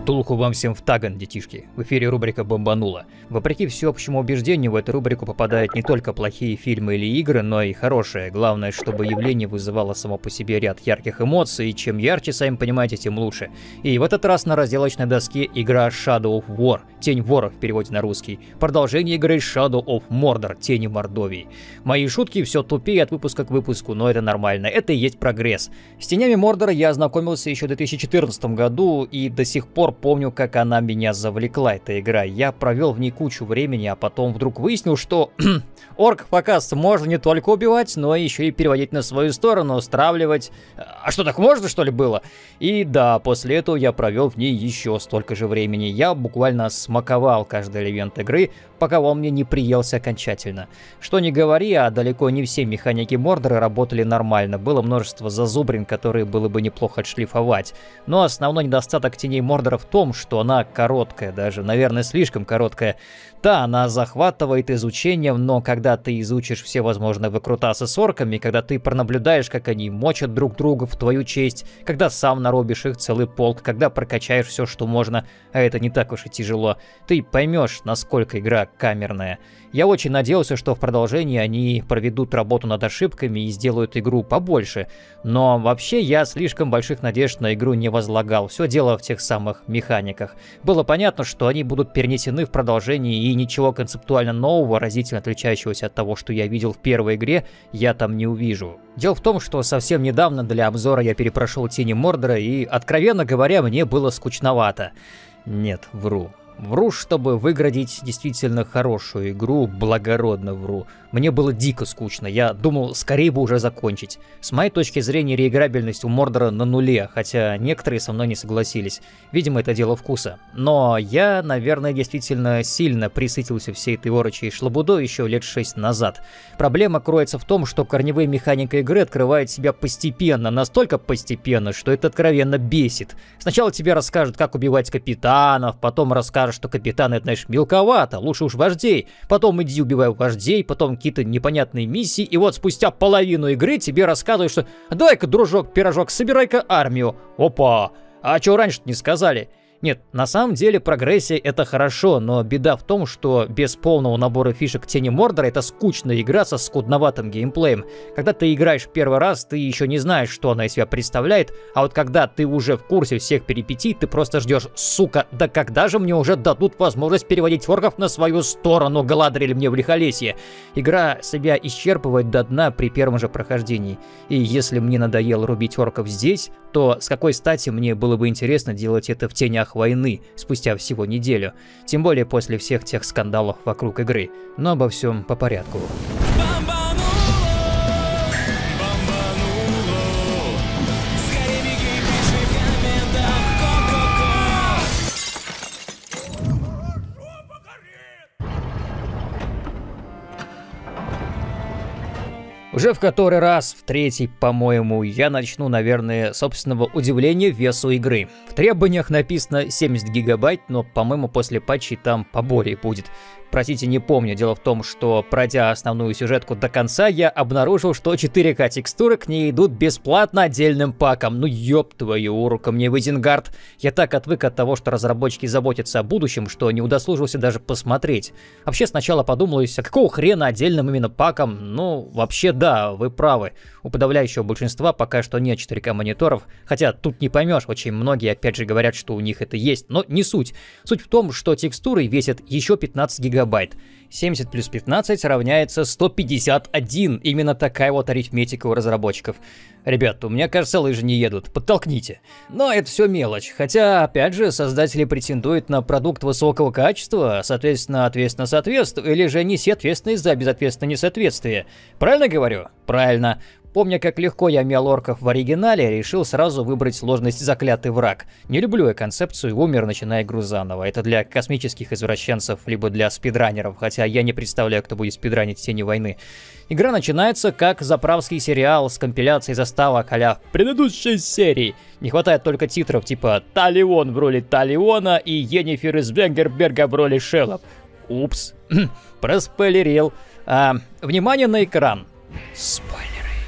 Ктулху вам всем в таган, детишки. В эфире рубрика «Бомбануло». Вопреки всеобщему убеждению, в эту рубрику попадают не только плохие фильмы или игры, но и хорошие. Главное, чтобы явление вызывало само по себе ряд ярких эмоций, и чем ярче, сами понимаете, тем лучше. И в этот раз на разделочной доске игра Shadow of War, Тень вора в переводе на русский. Продолжение игры Shadow of Mordor, Тени Мордовии. Мои шутки все тупее от выпуска к выпуску, но это нормально, это и есть прогресс. С Тенями Мордора я ознакомился еще в 2014 году, и до сих пор помню, как она меня завлекла, эта игра. Я провел в ней кучу времени, а потом вдруг выяснил, что орков, оказывается, можно не только убивать, но еще и переводить на свою сторону, стравливать. А что, так можно, что ли, было? И да, после этого я провел в ней еще столько же времени. Я буквально смаковал каждый элемент игры, пока он мне не приелся окончательно. Что ни говори, а далеко не все механики Мордора работали нормально. Было множество зазубрин, которые было бы неплохо отшлифовать. Но основной недостаток Теней Мордора в том, что она короткая, даже, наверное, слишком короткая. Да, она захватывает изучением, но когда ты изучишь все возможные выкрутасы с орками, когда ты пронаблюдаешь, как они мочат друг друга в твою честь, когда сам нарубишь их целый полк, когда прокачаешь все, что можно, а это не так уж и тяжело, ты поймешь, насколько игра камерная. Я очень надеялся, что в продолжении они проведут работу над ошибками и сделают игру побольше, но вообще я слишком больших надежд на игру не возлагал, все дело в тех самых механиках. Было понятно, что они будут перенесены в продолжении, и ничего концептуально нового, разительно отличающегося от того, что я видел в первой игре, я там не увижу. Дело в том, что совсем недавно для обзора я перепрошел Тени Мордора, и, откровенно говоря, мне было скучновато. Нет, вру. Вру, чтобы выградить действительно хорошую игру, благородно вру. Мне было дико скучно, я думал, скорее бы уже закончить. С моей точки зрения, реиграбельность у Мордора на нуле, хотя некоторые со мной не согласились. Видимо, это дело вкуса. Но я, наверное, действительно сильно присытился всей этой орочей шлабудой еще лет 6 назад. Проблема кроется в том, что корневая механика игры открывает себя постепенно, настолько постепенно, что это откровенно бесит. Сначала тебе расскажут, как убивать капитанов, потом расскажут, что капитаны, это, знаешь, мелковато, лучше уж вождей. Потом иди убивай вождей, потом какие-то непонятные миссии, и вот спустя половину игры тебе рассказывают, что давай-ка, дружок, пирожок, собирай-ка армию. Опа! А чего раньше-то не сказали? Нет, на самом деле прогрессия это хорошо, но беда в том, что без полного набора фишек Тени Мордора это скучная игра со скудноватым геймплеем. Когда ты играешь в первый раз, ты еще не знаешь, что она из себя представляет, а вот когда ты уже в курсе всех перипетий, ты просто ждешь, сука, да когда же мне уже дадут возможность переводить орков на свою сторону, Галадриэль мне в лихолесье. Игра себя исчерпывает до дна при первом же прохождении. И если мне надоело рубить орков здесь, то с какой стати мне было бы интересно делать это в Тенях Войны спустя всего неделю, тем более после всех тех скандалов вокруг игры. Но обо всем по порядку. Уже в который раз, в третий, по-моему, я начну, наверное, собственного удивления весу игры. В требованиях написано 70 гигабайт, но, по-моему, после патчей там поболее будет. Простите, не помню. Дело в том, что, пройдя основную сюжетку до конца, я обнаружил, что 4К текстуры к ней идут бесплатно отдельным паком. Ну ёб твою урука мне в Изенгард. Я так отвык от того, что разработчики заботятся о будущем, что не удосужился даже посмотреть. Вообще сначала подумалось, а какого хрена отдельным именно паком? Ну, вообще да, вы правы. У подавляющего большинства пока что нет 4К мониторов, хотя тут не поймешь, очень многие опять же говорят, что у них это есть, но не суть. Суть в том, что текстуры весят еще 15 гигабайт. 70 плюс 15 равняется 151. Именно такая вот арифметика у разработчиков. Ребят, у меня, кажется, лыжи не едут. Подтолкните. Но это все мелочь. Хотя, опять же, создатели претендуют на продукт высокого качества, соответственно, ответственно соответствует, или же неси ответственность за безответственное несоответствие. Правильно говорю? Правильно. Помня, как легко я мял орков в оригинале, решил сразу выбрать сложность «Заклятый враг». Не люблю я концепцию «умер, начиная игру заново». Это для космических извращенцев, либо для спидранеров, хотя я не представляю, кто будет спидранить Тени Войны. Игра начинается как заправский сериал с компиляцией заставок а-ля предыдущей серии. Не хватает только титров типа «Талион» в роли Талиона и «Йеннифер из Венгерберга» в роли Шеллоп. Упс, проспойлерил. Внимание на экран. Спойлеры.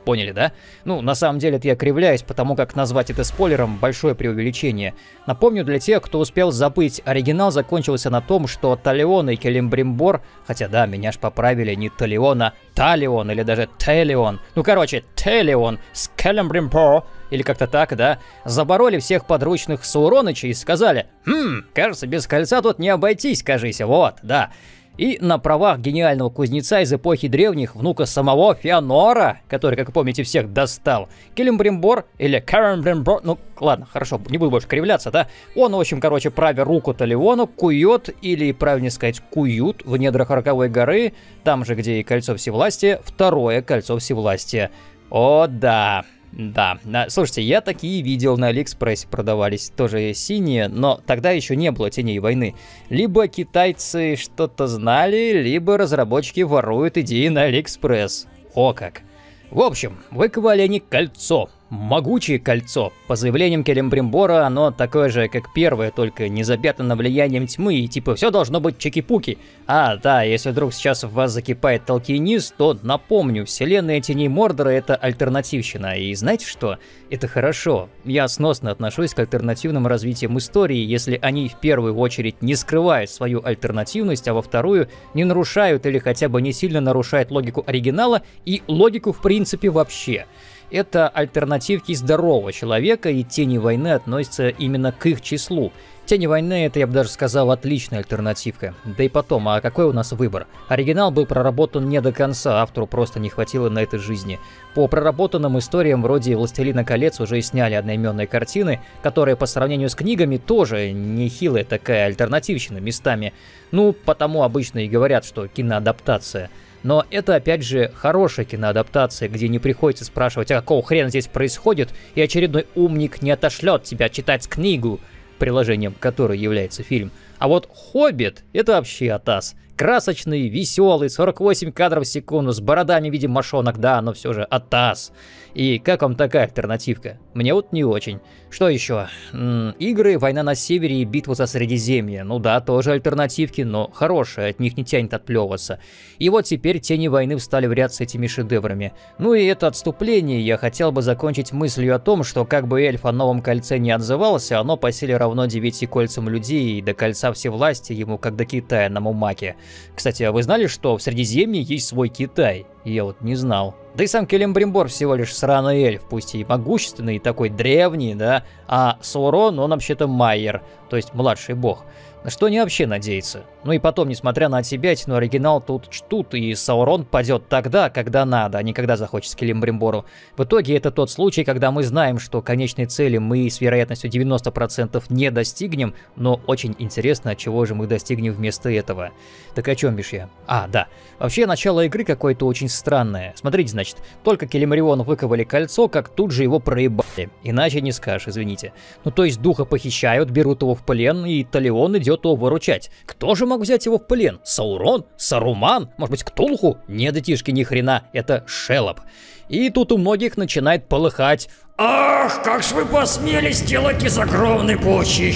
Поняли, да? Ну, на самом деле это я кривляюсь, потому как назвать это спойлером — большое преувеличение. Напомню для тех, кто успел забыть, оригинал закончился на том, что Талион и Келембримбор, хотя да, меня ж поправили, не Талион, а Талион или даже Телион. Ну, короче, Телион с Келембримбор, или как-то так, да, забороли всех подручных Сауронычей и сказали: кажется, без кольца тут не обойтись, кажись, вот, да. И на правах гениального кузнеца из эпохи древних, внука самого Феонора, который, как помните, всех достал, Келембримбор или Келембримбор, ну ладно, хорошо, не буду больше кривляться, да, он, в общем, короче, правя руку Талиону, кует, или, правильнее сказать, куют в недрах Роковой горы, там же, где и Кольцо Всевластия, второе Кольцо Всевластия. О, да. Да, слушайте, я такие видел на Алиэкспрессе, продавались тоже синие, но тогда еще не было Теней войны. Либо китайцы что-то знали, либо разработчики воруют идеи на Алиэкспресс. О как! В общем, выковали они кольцо. Могучее кольцо. По заявлениям Келембримбора, оно такое же, как первое, только не запятнано влиянием тьмы, и типа все должно быть чики-пуки. А, да, если вдруг сейчас в вас закипает толкиенист, то напомню, вселенная Теней Мордора — это альтернативщина, и знаете что? Это хорошо. Я сносно отношусь к альтернативным развитиям истории, если они в первую очередь не скрывают свою альтернативность, а во вторую не нарушают или хотя бы не сильно нарушают логику оригинала и логику в принципе вообще. Это альтернативки здорового человека, и Тени войны относятся именно к их числу. Тени войны — это, я бы даже сказал, отличная альтернативка. Да и потом, а какой у нас выбор? Оригинал был проработан не до конца, автору просто не хватило на это жизни. По проработанным историям вроде «Властелина колец» уже и сняли одноименные картины, которые по сравнению с книгами тоже нехилая такая альтернативщина местами. Ну, потому обычно и говорят, что киноадаптация. Но это, опять же, хорошая киноадаптация, где не приходится спрашивать, а какого хрена здесь происходит, и очередной умник не отошлет тебя читать книгу, приложением которой является фильм. А вот «Хоббит» — это вообще атас. Красочный, веселый, 48 кадров в секунду, с бородами в виде мошонок, да, но все же атас. И как вам такая альтернативка? Мне вот не очень. Что еще? Игры «Война на севере» и «Битва за Средиземье». Ну да, тоже альтернативки, но хорошие, от них не тянет отплевываться. И вот теперь Тени войны встали в ряд с этими шедеврами. Ну и это отступление я хотел бы закончить мыслью о том, что как бы эльф о новом кольце не отзывался, оно по силе равно 9 кольцам людей, и до Кольца Всевластия ему как до Китая на Мумаке. Кстати, а вы знали, что в Средиземье есть свой Китай? Я вот не знал. Да и сам Келембримбор всего лишь сраный эльф, пусть и могущественный, и такой древний, да, а Саурон, он вообще-то Майер, то есть младший бог. На что они вообще надеются? Ну и потом, несмотря на отсебятину, оригинал тут чтут, и Саурон падет тогда, когда надо, а не когда захочет Келембримбору. В итоге это тот случай, когда мы знаем, что конечной цели мы с вероятностью 90% не достигнем, но очень интересно, от чего же мы достигнем вместо этого. Так о чем бишь я? А, да. Вообще, начало игры какое-то очень странное. Смотрите, значит, только Келемриону выковали кольцо, как тут же его проебали. Иначе не скажешь, извините. Ну то есть духа похищают, берут его в плен, и Талион идет его выручать. Кто же мог взять его в плен? Саурон? Саруман? Может быть, Ктулху? Нет, детишки, ни хрена, это Шелоп. И тут у многих начинает полыхать. Ах, как ж вы посмели сделать из огромной пущи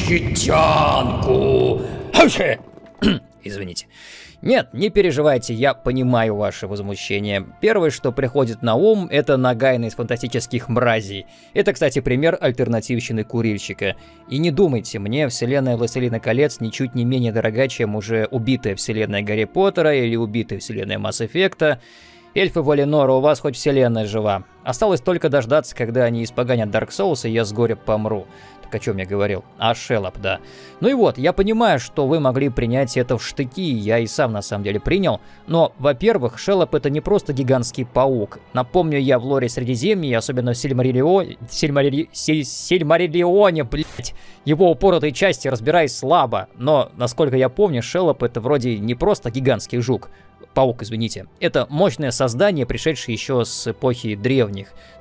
хитянку! Извините. Нет, не переживайте, я понимаю ваше возмущение. Первое, что приходит на ум, это Нагайна из «Фантастических мразей». Это, кстати, пример альтернативщины курильщика. И не думайте, мне вселенная «Властелина колец» ничуть не менее дорога, чем уже убитая вселенная Гарри Поттера или убитая вселенная Масс Эффекта. Эльфы Валинора, у вас хоть вселенная жива. Осталось только дождаться, когда они испоганят Dark Souls, и я с горя помру. Так о чем я говорил? А Шелоп, да. Ну и вот, я понимаю, что вы могли принять это в штыки, я и сам на самом деле принял. Но, во-первых, Шелоп — это не просто гигантский паук. Напомню, я в лоре Средиземья, особенно в Сильмариллионе, блять, его упоротой части разбираюсь слабо. Но, насколько я помню, Шелоп — это вроде не просто гигантский жук. Паук, извините. Это мощное создание, пришедшее еще с эпохи древних.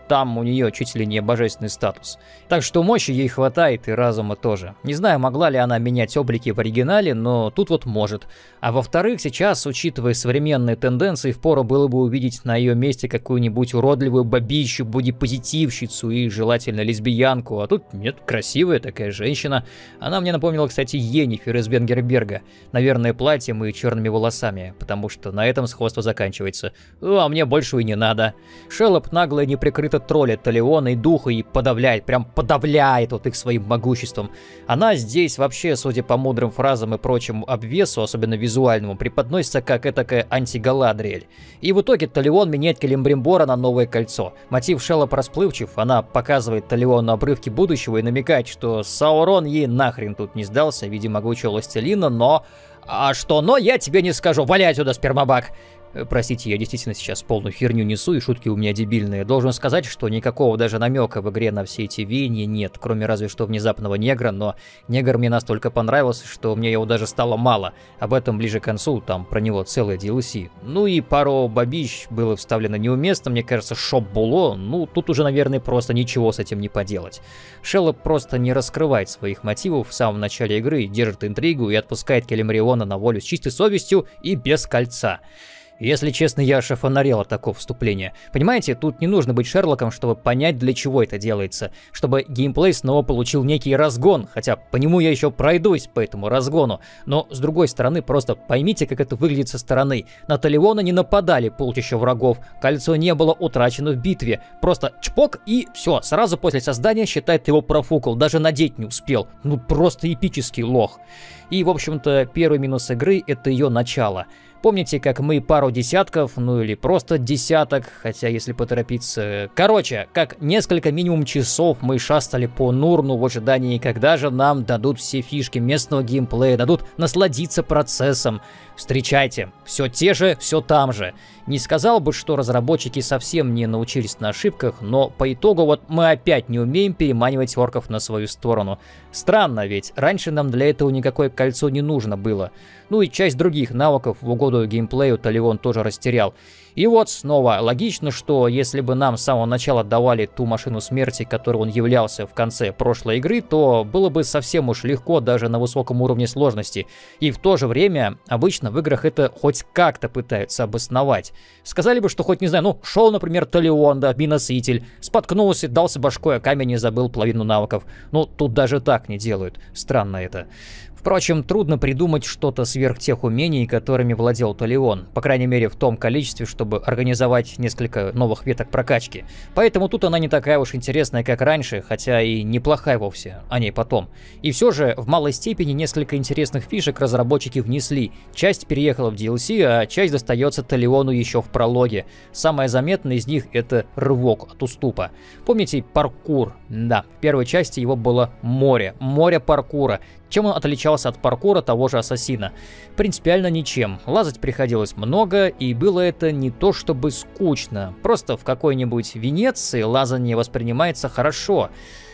там у нее чуть ли не божественный статус. Так что мощи ей хватает и разума тоже. Не знаю, могла ли она менять облики в оригинале, но тут вот может. А во-вторых, сейчас, учитывая современные тенденции, впору было бы увидеть на ее месте какую-нибудь уродливую бабищу, бодипозитивщицу и желательно лесбиянку. А тут нет, красивая такая женщина. Она мне напомнила, кстати, Йеннифер из Венгерберга. Наверное, платьем и черными волосами, потому что на этом сходство заканчивается. А мне больше и не надо. Шеллоп нагло и неприкрыто троллит Талиона и духа и подавляет, прям подавляет вот их своим могуществом. Она здесь вообще, судя по мудрым фразам и прочему обвесу, особенно визуальному, преподносится как этакая антигаладриэль. И в итоге Талион меняет Келембримбора на новое кольцо. Мотив Шеллоп расплывчив, она показывает Талиону обрывки будущего и намекает, что Саурон ей нахрен тут не сдался в виде могучего властелина, но... А что но, я тебе не скажу, валяй отсюда, спермобак! Простите, я действительно сейчас полную херню несу, и шутки у меня дебильные. Должен сказать, что никакого даже намека в игре на все эти веяния нет, кроме разве что внезапного негра, но негр мне настолько понравился, что мне его даже стало мало. Об этом ближе к концу, там про него целое DLC. Ну и пару бабищ было вставлено неуместно, мне кажется, шоп-було, ну тут уже, наверное, просто ничего с этим не поделать. Шеллоп просто не раскрывает своих мотивов в самом начале игры, держит интригу и отпускает Келембриона на волю с чистой совестью и без кольца. Если честно, я шифонарел от такого вступления. Понимаете, тут не нужно быть Шерлоком, чтобы понять, для чего это делается. Чтобы геймплей снова получил некий разгон, хотя по нему я еще пройдусь по этому разгону. Но, с другой стороны, просто поймите, как это выглядит со стороны. На Талиона не нападали полчища врагов, кольцо не было утрачено в битве. Просто чпок и все, сразу после создания, считает, его профукал, даже надеть не успел. Ну просто эпический лох. И, в общем-то, первый минус игры — это ее начало. Помните, как мы пару десятков, ну или просто десяток, хотя если поторопиться... Короче, как несколько минимум часов мы шастали по Нурну в ожидании, когда же нам дадут все фишки местного геймплея, дадут насладиться процессом. Встречайте, все те же, все там же. Не сказал бы, что разработчики совсем не научились на ошибках, но по итогу вот мы опять не умеем переманивать орков на свою сторону. Странно, ведь раньше нам для этого никакое кольцо не нужно было. Ну и часть других навыков в угоду геймплею Талион тоже растерял. И вот снова логично, что если бы нам с самого начала давали ту машину смерти, которой он являлся в конце прошлой игры, то было бы совсем уж легко даже на высоком уровне сложности. И в то же время обычно в играх это хоть как-то пытаются обосновать. Сказали бы, что хоть, не знаю, ну, шел, например, Талион, да, миноситель, споткнулся, дался башкой о камень и забыл половину навыков. Ну, тут даже так не делают. Странно это. Впрочем, трудно придумать что-то сверх тех умений, которыми владел Талион, по крайней мере в том количестве, чтобы организовать несколько новых веток прокачки. Поэтому тут она не такая уж интересная, как раньше, хотя и неплохая вовсе, о ней потом. И все же, в малой степени несколько интересных фишек разработчики внесли. Часть переехала в DLC, а часть достается Талиону еще в прологе. Самое заметное из них — это рывок от уступа. Помните паркур? Да, в первой части его было море паркура. Чем он отличался от паркура того же Ассасина? Принципиально ничем. Лазать приходилось много, и было это не то чтобы скучно. Просто в какой-нибудь Венеции лазание воспринимается хорошо.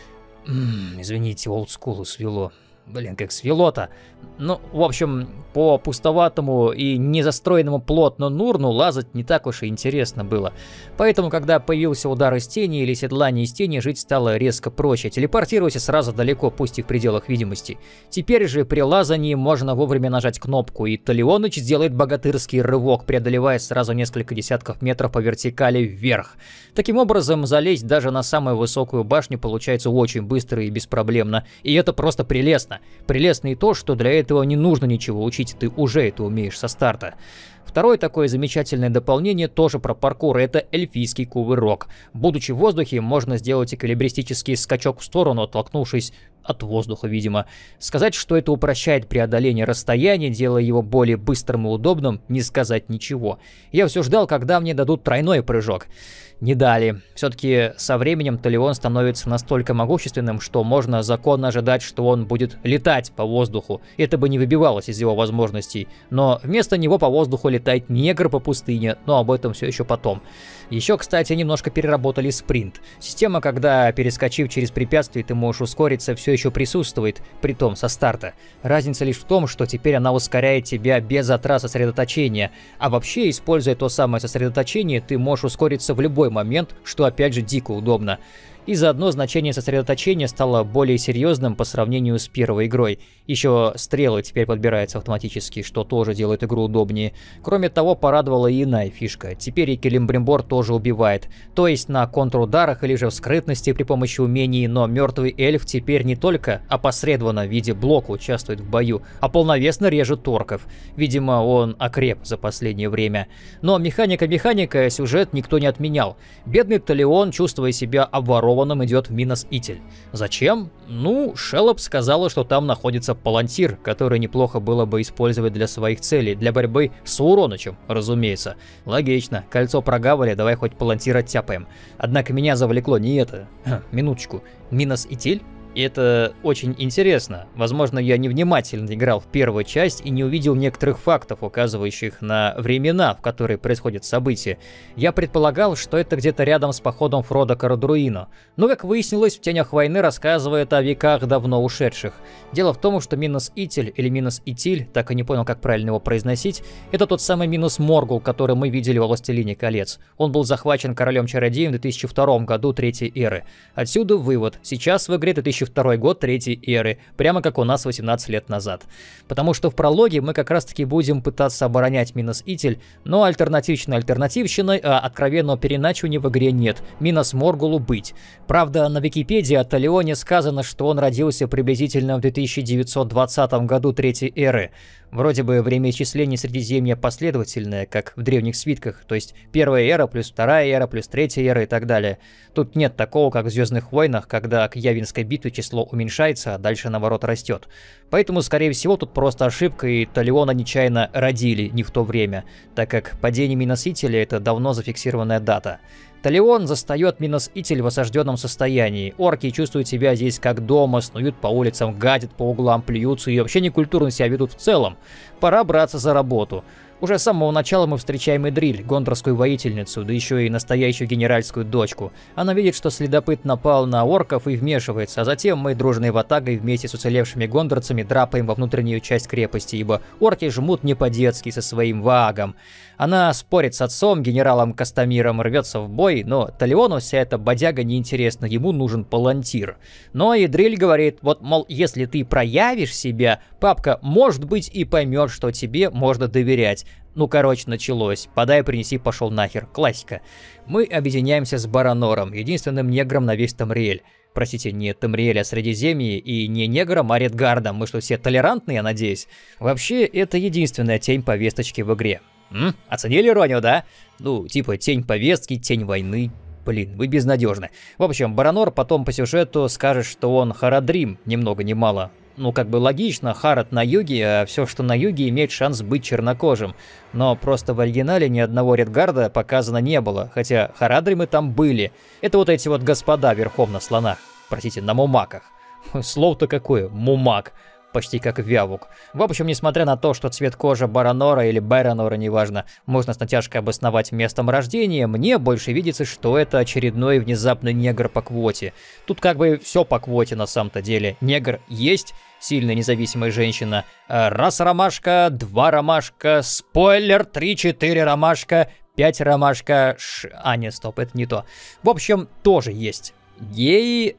Извините, олдскулу свело. Блин, как свело-то. Ну, в общем, по пустоватому и незастроенному плотно Нурну лазать не так уж и интересно было. Поэтому, когда появился удар из тени или седлание из тени, жить стало резко проще. Телепортируйся сразу далеко, пусть и в пределах видимости. Теперь же при лазании можно вовремя нажать кнопку, и Талионыч сделает богатырский рывок, преодолевая сразу несколько десятков метров по вертикали вверх. Таким образом, залезть даже на самую высокую башню получается очень быстро и беспроблемно. И это просто прелестно. Прелестно и то, что для этого не нужно ничего учить, ты уже это умеешь со старта. Второе такое замечательное дополнение тоже про паркур — это эльфийский кувырок. Будучи в воздухе, можно сделать эквилибристический скачок в сторону, оттолкнувшись от воздуха, видимо. Сказать, что это упрощает преодоление расстояния, делая его более быстрым и удобным, не сказать ничего. Я все ждал, когда мне дадут тройной прыжок. Не дали. Все-таки со временем Талион становится настолько могущественным, что можно законно ожидать, что он будет летать по воздуху. Это бы не выбивалось из его возможностей. Но вместо него по воздуху летает негр по пустыне, но об этом все еще потом. Еще, кстати, немножко переработали спринт. Система, когда, перескочив через препятствие, ты можешь ускориться, все еще присутствует, притом со старта. Разница лишь в том, что теперь она ускоряет тебя без затрат сосредоточения, а вообще, используя то самое сосредоточение, ты можешь ускориться в любой момент, что опять же дико удобно. И заодно значение сосредоточения стало более серьезным по сравнению с первой игрой. Еще стрелы теперь подбираются автоматически, что тоже делает игру удобнее. Кроме того, порадовала и иная фишка. Теперь и Келимбримбор тоже убивает. То есть на контрударах или же в скрытности при помощи умений, но мертвый эльф теперь не только опосредованно в виде блока участвует в бою, а полновесно режет орков. Видимо, он окреп за последнее время. Но механика, сюжет никто не отменял. Бедный Талион, чувствуя себя обворованным, идет в Минос Итель. Зачем? Ну, Шеллоп сказала, что там находится палантир, который неплохо было бы использовать для своих целей, для борьбы с Сауронычем, разумеется. Логично, кольцо прогавали, давай хоть палантир оттяпаем. Однако меня завлекло не это. Минуточку, Минос Итель? И это очень интересно. Возможно, я невнимательно играл в первую часть и не увидел некоторых фактов, указывающих на времена, в которые происходят события. Я предполагал, что это где-то рядом с походом Фродо к Арадруину. Но, как выяснилось, в «Тенях войны» рассказывает о веках давно ушедших. Дело в том, что Минос Итель или Минос Итиль, так и не понял, как правильно его произносить, это тот самый Минос Моргул, который мы видели во «Властелине колец». Он был захвачен королем-чародеем в 2002 году Третьей эры. Отсюда вывод. Сейчас в игре 2002 год Третьей эры, прямо как у нас 18 лет назад. Потому что в прологе мы как раз таки будем пытаться оборонять Минос Итель, но альтернативщиной, а откровенного переначивания в игре нет. Минос Моргулу быть. Правда, на Википедии о Талионе сказано, что он родился приблизительно в 2920 году Третьей эры. Вроде бы время исчисления Средиземья последовательное, как в древних свитках, то есть первая эра плюс вторая эра плюс третья эра и так далее. Тут нет такого, как в Звездных войнах, когда к Явинской битве число уменьшается, а дальше наоборот растет. Поэтому, скорее всего, тут просто ошибка, и Талиона нечаянно родили не в то время, так как падение Минос Ителя — это давно зафиксированная дата. Талион застает Минос Итель в осажденном состоянии. Орки чувствуют себя здесь как дома, снуют по улицам, гадят по углам, плюются и вообще некультурно себя ведут в целом. Пора браться за работу. Уже с самого начала мы встречаем Эдриль, гондорскую воительницу, да еще и настоящую генеральскую дочку. Она видит, что следопыт напал на орков и вмешивается, а затем мы дружной ватагой вместе с уцелевшими гондорцами драпаем во внутреннюю часть крепости, ибо орки жмут не по-детски со своим ваагом. Она спорит с отцом, генералом Кастамиром, рвется в бой, но Талиону вся эта бодяга неинтересна, ему нужен палантир. Но Эдриль говорит, вот, мол, если ты проявишь себя, папка, может быть, и поймет, что тебе можно доверять. Ну, короче, началось. Подай, принеси, пошел нахер. Классика. Мы объединяемся с Баранором, единственным негром на весь Тамриэль. Простите, не Тамриэль, а Средиземье, и не негром, а Редгардом. Мы что, все толерантные, я надеюсь? Вообще, это единственная тень повесточки в игре. Оценили иронию, да? Ну, типа тень повестки, тень войны. Блин, вы безнадежны. В общем, Баранор потом по сюжету скажет, что он Харадрим, ни много ни мало. Ну, как бы логично, Харад на юге, а все, что на юге, имеет шанс быть чернокожим. Но просто в оригинале ни одного Редгарда показано не было, хотя Харадримы там были. Это вот эти вот господа верхом на слонах. Простите, на мумаках. Слово-то какое, мумак. Почти как Вявук. В общем, несмотря на то, что цвет кожи Баранора или Баранора, неважно, можно с натяжкой обосновать местом рождения, мне больше видится, что это очередной внезапный негр по квоте. Тут как бы все по квоте на самом-то деле. Негр есть, сильная независимая женщина. Раз ромашка, два ромашка, спойлер, 3-4 ромашка, 5 ромашка, А, нет, стоп, это не то. В общем, тоже есть. Геи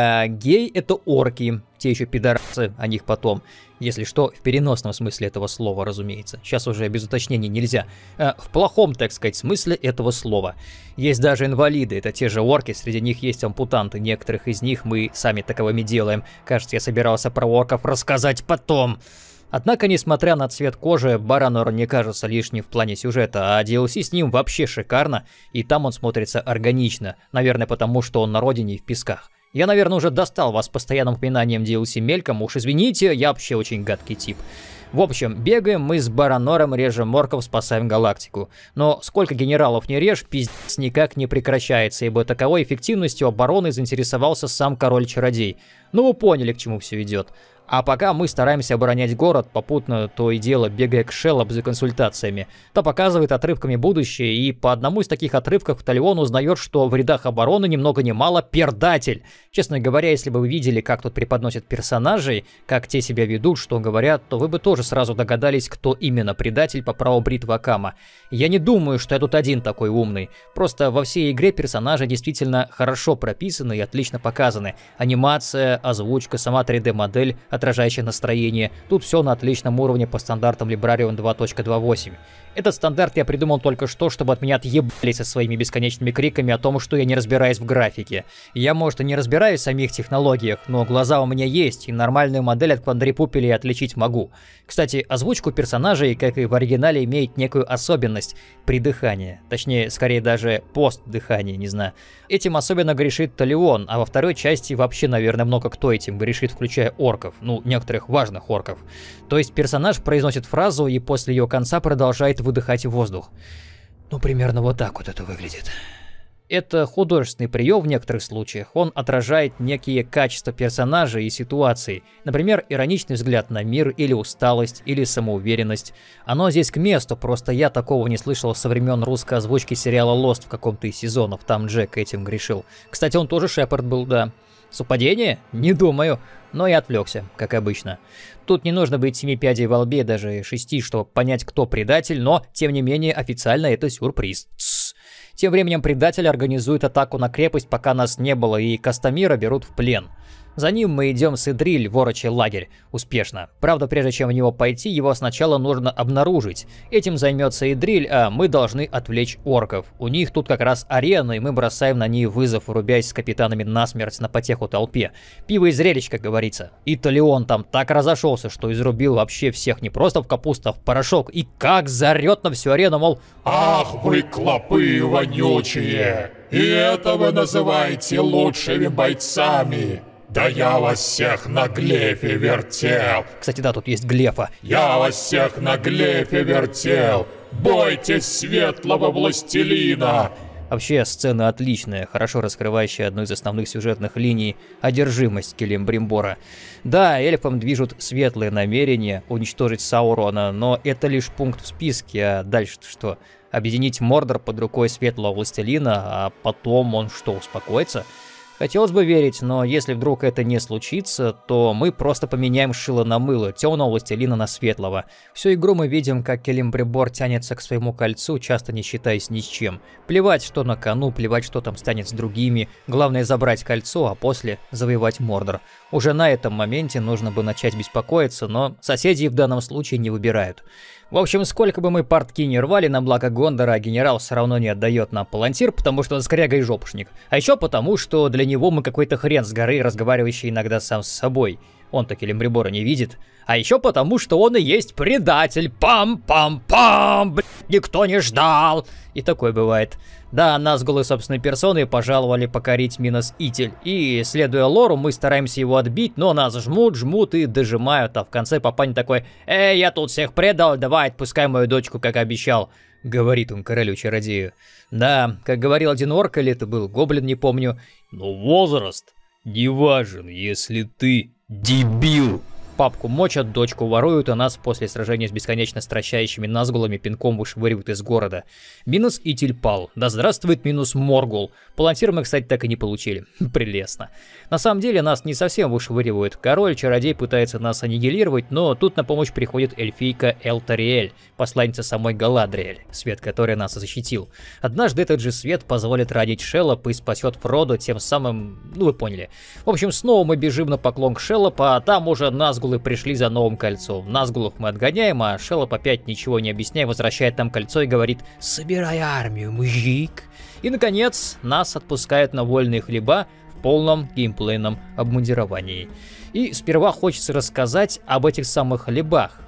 это орки, те еще пидорасы, о них потом. Если что, в переносном смысле этого слова, разумеется. Сейчас уже без уточнений нельзя. В плохом, так сказать, смысле этого слова. Есть даже инвалиды, это те же орки, среди них есть ампутанты. Некоторых из них мы сами таковыми делаем. Кажется, я собирался про орков рассказать потом. Однако, несмотря на цвет кожи, Баранор не кажется лишним в плане сюжета, а DLC с ним вообще шикарно, и там он смотрится органично, наверное, потому что он на родине и в песках. Я, наверное, уже достал вас постоянным упоминанием DLC мельком, уж извините, я вообще очень гадкий тип. В общем, бегаем мы с Баранором, режем орков, спасаем галактику. Но сколько генералов не режь, пиздец никак не прекращается, ибо таковой эффективностью обороны заинтересовался сам король-чародей. Ну вы поняли, к чему все идет. А пока мы стараемся оборонять город, попутно то и дело бегая к Шеллоп за консультациями. Та показывает отрывками будущее, и по одному из таких отрывков Талион узнает, что в рядах обороны ни много ни мало пердатель. Честно говоря, если бы вы видели, как тут преподносят персонажей, как те себя ведут, что говорят, то вы бы тоже сразу догадались, кто именно предатель по праву бритвы Акама. Я не думаю, что я тут один такой умный. Просто во всей игре персонажи действительно хорошо прописаны и отлично показаны. Анимация, озвучка, сама 3D-модель, отражающая настроение. Тут все на отличном уровне по стандартам Librarian 2.28. Этот стандарт я придумал только что, чтобы от меня отъебали со своими бесконечными криками о том, что я не разбираюсь в графике. Я, может, и не разбираюсь в самих технологиях, но глаза у меня есть, и нормальную модель от квадрипупелей отличить могу. Кстати, озвучку персонажей, как и в оригинале, имеет некую особенность – придыхание. Точнее, скорее даже постдыхание, не знаю. Этим особенно грешит Талион, а во второй части вообще, наверное, много кто этим грешит, включая орков. Ну, некоторых важных орков. То есть персонаж произносит фразу и после ее конца продолжает выдыхать воздух. Ну, примерно вот так вот это выглядит. Это художественный прием в некоторых случаях. Он отражает некие качества персонажа и ситуации. Например, ироничный взгляд на мир, или усталость, или самоуверенность. Оно здесь к месту, просто я такого не слышал со времен русской озвучки сериала Lost в каком-то из сезонов. Там Джек этим грешил. Кстати, он тоже Шепард был, да. Совпадение? Не думаю. Но я отвлекся, как обычно. Тут не нужно быть 7 пядей во лбе, даже 6, чтобы понять, кто предатель, но, тем не менее, официально это сюрприз. Тем временем предатель организует атаку на крепость, пока нас не было, и Кастамира берут в плен. За ним мы идем с Идриль в Орочий лагерь. Успешно. Правда, прежде чем в него пойти, его сначала нужно обнаружить. Этим займется Идриль, а мы должны отвлечь орков. У них тут как раз арена, и мы бросаем на ней вызов, рубясь с капитанами насмерть на потеху толпе. Пиво и зрелищ, как говорится. И Талион там так разошелся, что изрубил вообще всех не просто в капусту, а в порошок. И как заорет на всю арену, мол... «Ах вы, клопы вонючие! И это вы называете лучшими бойцами! Да я вас всех на глефе вертел!» Кстати, да, тут есть глефа. «Я вас всех на глефе вертел! Бойтесь светлого властелина!» Вообще, сцена отличная, хорошо раскрывающая одну из основных сюжетных линий – одержимость Келембримбора. Да, эльфам движут светлые намерения уничтожить Саурона, но это лишь пункт в списке, а дальше-то что? Объединить Мордор под рукой светлого властелина, а потом он что, успокоится? Хотелось бы верить, но если вдруг это не случится, то мы просто поменяем шило на мыло, темного властелина на светлого. Всю игру мы видим, как Келембримбор тянется к своему кольцу, часто не считаясь ни с чем. Плевать, что на кону, плевать, что там станет с другими. Главное забрать кольцо, а после завоевать Мордор. Уже на этом моменте нужно бы начать беспокоиться, но соседи в данном случае не выбирают. В общем, сколько бы мы портки не рвали на благо Гондора, генерал все равно не отдает нам палантир, потому что он скряга и жопушник. А еще потому, что для него мы какой-то хрен с горы, разговаривающий иногда сам с собой. Он-то Келембримбора не видит. А еще потому, что он и есть предатель. Пам-пам-пам, блядь, никто не ждал. И такое бывает. Да, нас голой собственной персоной пожаловали покорить Минос-Итель. И, следуя лору, мы стараемся его отбить, но нас жмут и дожимают. А в конце папаня такой: «Эй, я тут всех предал, давай отпускай мою дочку, как обещал», — говорит он королю-чародею. Да, как говорил один орк, или это был гоблин, не помню. «Но возраст не важен, если ты дебил». Папку мочат, дочку воруют, а нас после сражения с бесконечно стращающими назгулами пинком вышвыривают из города. Минос-Итель пал. Да здравствует Минус-Моргул. Палантир мы, кстати, так и не получили. Прелестно. На самом деле нас не совсем вышвыривают. Король-чародей пытается нас аннигилировать, но тут на помощь приходит эльфийка Элтариэль, посланница самой Галадриэль, свет которой нас защитил. Однажды этот же свет позволит родить Шеллоп и спасет Фродо, тем самым... ну вы поняли. В общем, снова мы бежим на поклон к Шеллопу, а там уже Назгулы пришли за новым кольцом. Назгулов мы отгоняем, а Шеллоп опять ничего не объясняя возвращает нам кольцо и говорит: «Собирай армию, мужик». И наконец нас отпускают на вольные хлеба в полном геймплейном обмундировании. И сперва хочется рассказать об этих самых хлебах.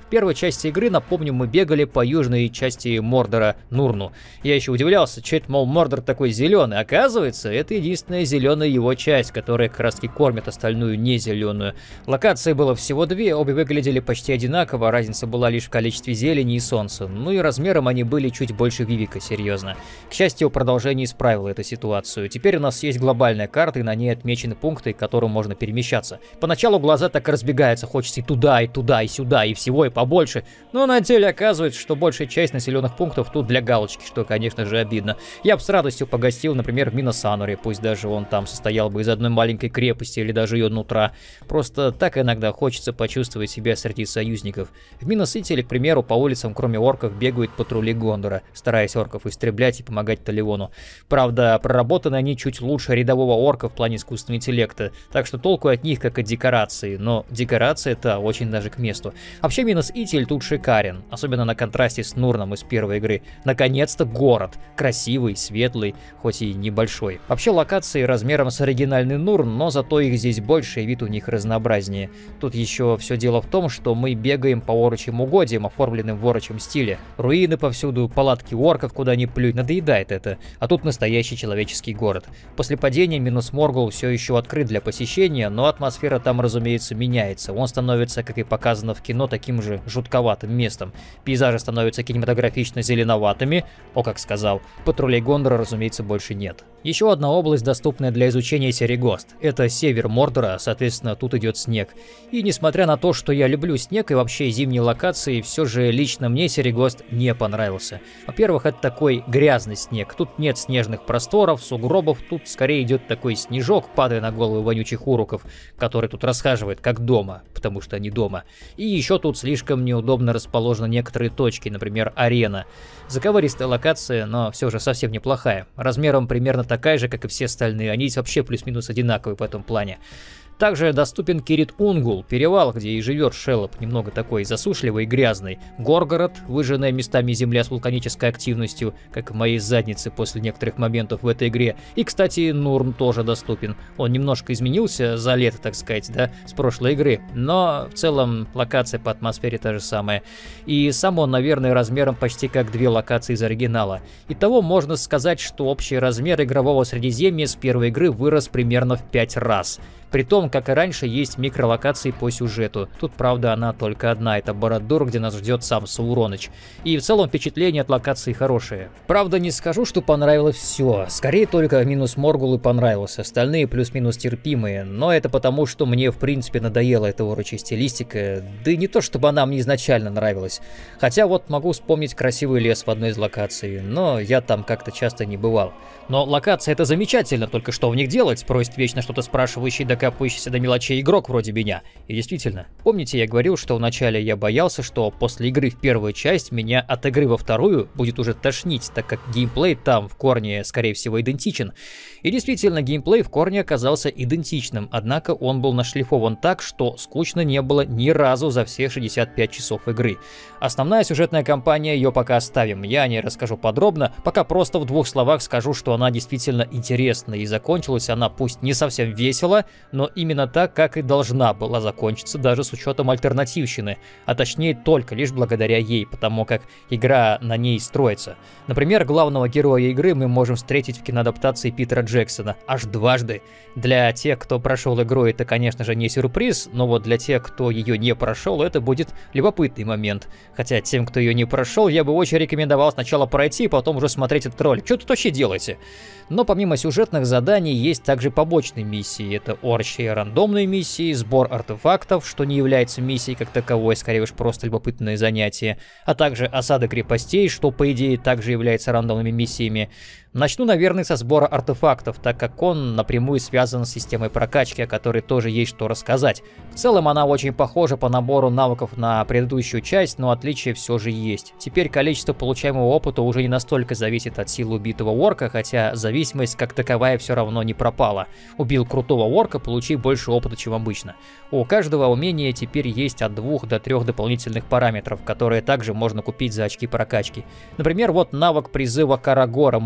В первой части игры, напомню, мы бегали по южной части Мордора Нурну. Я еще удивлялся, что это, мол, Мордор такой зеленый. Оказывается, это единственная зеленая его часть, которая как раз таки кормит остальную не зеленую. Локаций было всего две, обе выглядели почти одинаково, разница была лишь в количестве зелени и солнца. Ну и размером они были чуть больше Вивика, серьезно. К счастью, продолжение исправило эту ситуацию. Теперь у нас есть глобальная карта, и на ней отмечены пункты, к которым можно перемещаться. Поначалу глаза так и разбегаются, хочется и туда, и сюда, и всего, и побольше. Но на деле оказывается, что большая часть населенных пунктов тут для галочки, что, конечно же, обидно. Я бы с радостью погостил, например, в Миносануре, пусть даже он там состоял бы из одной маленькой крепости или даже ее нутра. Просто так иногда хочется почувствовать себя среди союзников. В Миноситиле, к примеру, по улицам, кроме орков, бегают патрули Гондора, стараясь орков истреблять и помогать Талиону. Правда, проработаны они чуть лучше рядового орка в плане искусственного интеллекта, так что толку от них как от декорации, но декорация-то очень даже к месту. Вообще Минос-Итиль тут шикарен, особенно на контрасте с Нурном из первой игры. Наконец-то город, красивый, светлый, хоть и небольшой. Вообще локации размером с оригинальный Нурн, но зато их здесь больше и вид у них разнообразнее. Тут еще все дело в том, что мы бегаем по орочьим угодьям, оформленным в орочьем стиле. Руины повсюду, палатки орков, куда ни плюнь, надоедает это. А тут настоящий человеческий город. После падения Минус Моргул все еще открыт для посещения, но атмосфера там, разумеется, меняется. Он становится, как и показано в кино, таким же жутковатым местом. Пейзажи становятся кинематографично зеленоватыми, как сказал. Патрулей Гондора, разумеется, больше нет. Еще одна область, доступная для изучения Серегост. Это север Мордора, соответственно, тут идет снег. И несмотря на то, что я люблю снег и вообще зимние локации, все же лично мне Серегост не понравился. Во-первых, это такой грязный снег. Тут нет снежных просторов, сугробов, тут скорее идет такой снежок, падая на головы вонючих уруков, который тут расхаживает как дома, потому что они дома. И еще тут слишком неудобно расположены некоторые точки, например, арена. Заковыристая локация, но все же совсем неплохая. Размером примерно такая же, как и все остальные, они вообще плюс-минус одинаковые в этом плане. Также доступен Кирит-Унгул, перевал, где и живет Шелоп, немного такой засушливый и грязный. Горгород, выжженная местами земля с вулканической активностью, как в моей заднице после некоторых моментов в этой игре. И, кстати, Нурн тоже доступен. Он немножко изменился за лето, так сказать, да, с прошлой игры. Но в целом локация по атмосфере та же самая. И сам он, наверное, размером почти как две локации из оригинала. Итого можно сказать, что общий размер игрового Средиземья с первой игры вырос примерно в 5 раз. Притом, как и раньше, есть микролокации по сюжету. Тут, правда, она только одна. Это Барад-дûr, где нас ждет сам Сауроныч. И в целом впечатление от локации хорошее. Правда, не скажу, что понравилось все. Скорее, только Минус Моргул и понравился. Остальные плюс-минус терпимые. Но это потому, что мне, в принципе, надоела эта орочья стилистика. Да и не то, чтобы она мне изначально нравилась. Хотя вот могу вспомнить красивый лес в одной из локаций. Но я там как-то часто не бывал. Но локация это замечательно, только что в них делать? Спросит вечно что-то спрашивающий, докапывающийся до мелочей игрок вроде меня. И действительно, помните, я говорил, что вначале я боялся, что после игры в первую часть меня от игры во вторую будет уже тошнить, так как геймплей там в корне, скорее всего, идентичен. И действительно, геймплей в корне оказался идентичным, однако он был нашлифован так, что скучно не было ни разу за все 65 часов игры. Основная сюжетная кампания, ее пока оставим, я не расскажу подробно, пока просто в двух словах скажу, что она действительно интересна, и закончилась она пусть не совсем весело, но именно так, как и должна была закончиться, даже с учетом альтернативщины, а точнее только лишь благодаря ей, потому как игра на ней строится. Например, главного героя игры мы можем встретить в киноадаптации Питера Джексона аж дважды. Для тех, кто прошел игру, это, конечно же, не сюрприз, но вот для тех, кто ее не прошел, это будет любопытный момент. Хотя тем, кто ее не прошел, я бы очень рекомендовал сначала пройти, потом уже смотреть этот ролик. Что тут вообще делаете? Но помимо сюжетных заданий есть также побочные миссии. Это орчие рандомные миссии, сбор артефактов, что не является миссией как таковой, скорее уж просто любопытное занятие, а также осада крепостей, что по идее также является рандомными миссиями. Начну, наверное, со сбора артефактов, так как он напрямую связан с системой прокачки, о которой тоже есть что рассказать. В целом она очень похожа по набору навыков на предыдущую часть, но отличия все же есть. Теперь количество получаемого опыта уже не настолько зависит от силы убитого орка, хотя зависимость как таковая все равно не пропала. Убил крутого орка, получи больше опыта, чем обычно. У каждого умения теперь есть от 2 до 3 дополнительных параметров, которые также можно купить за очки прокачки. Например, вот навык призыва Карагора можно улучшить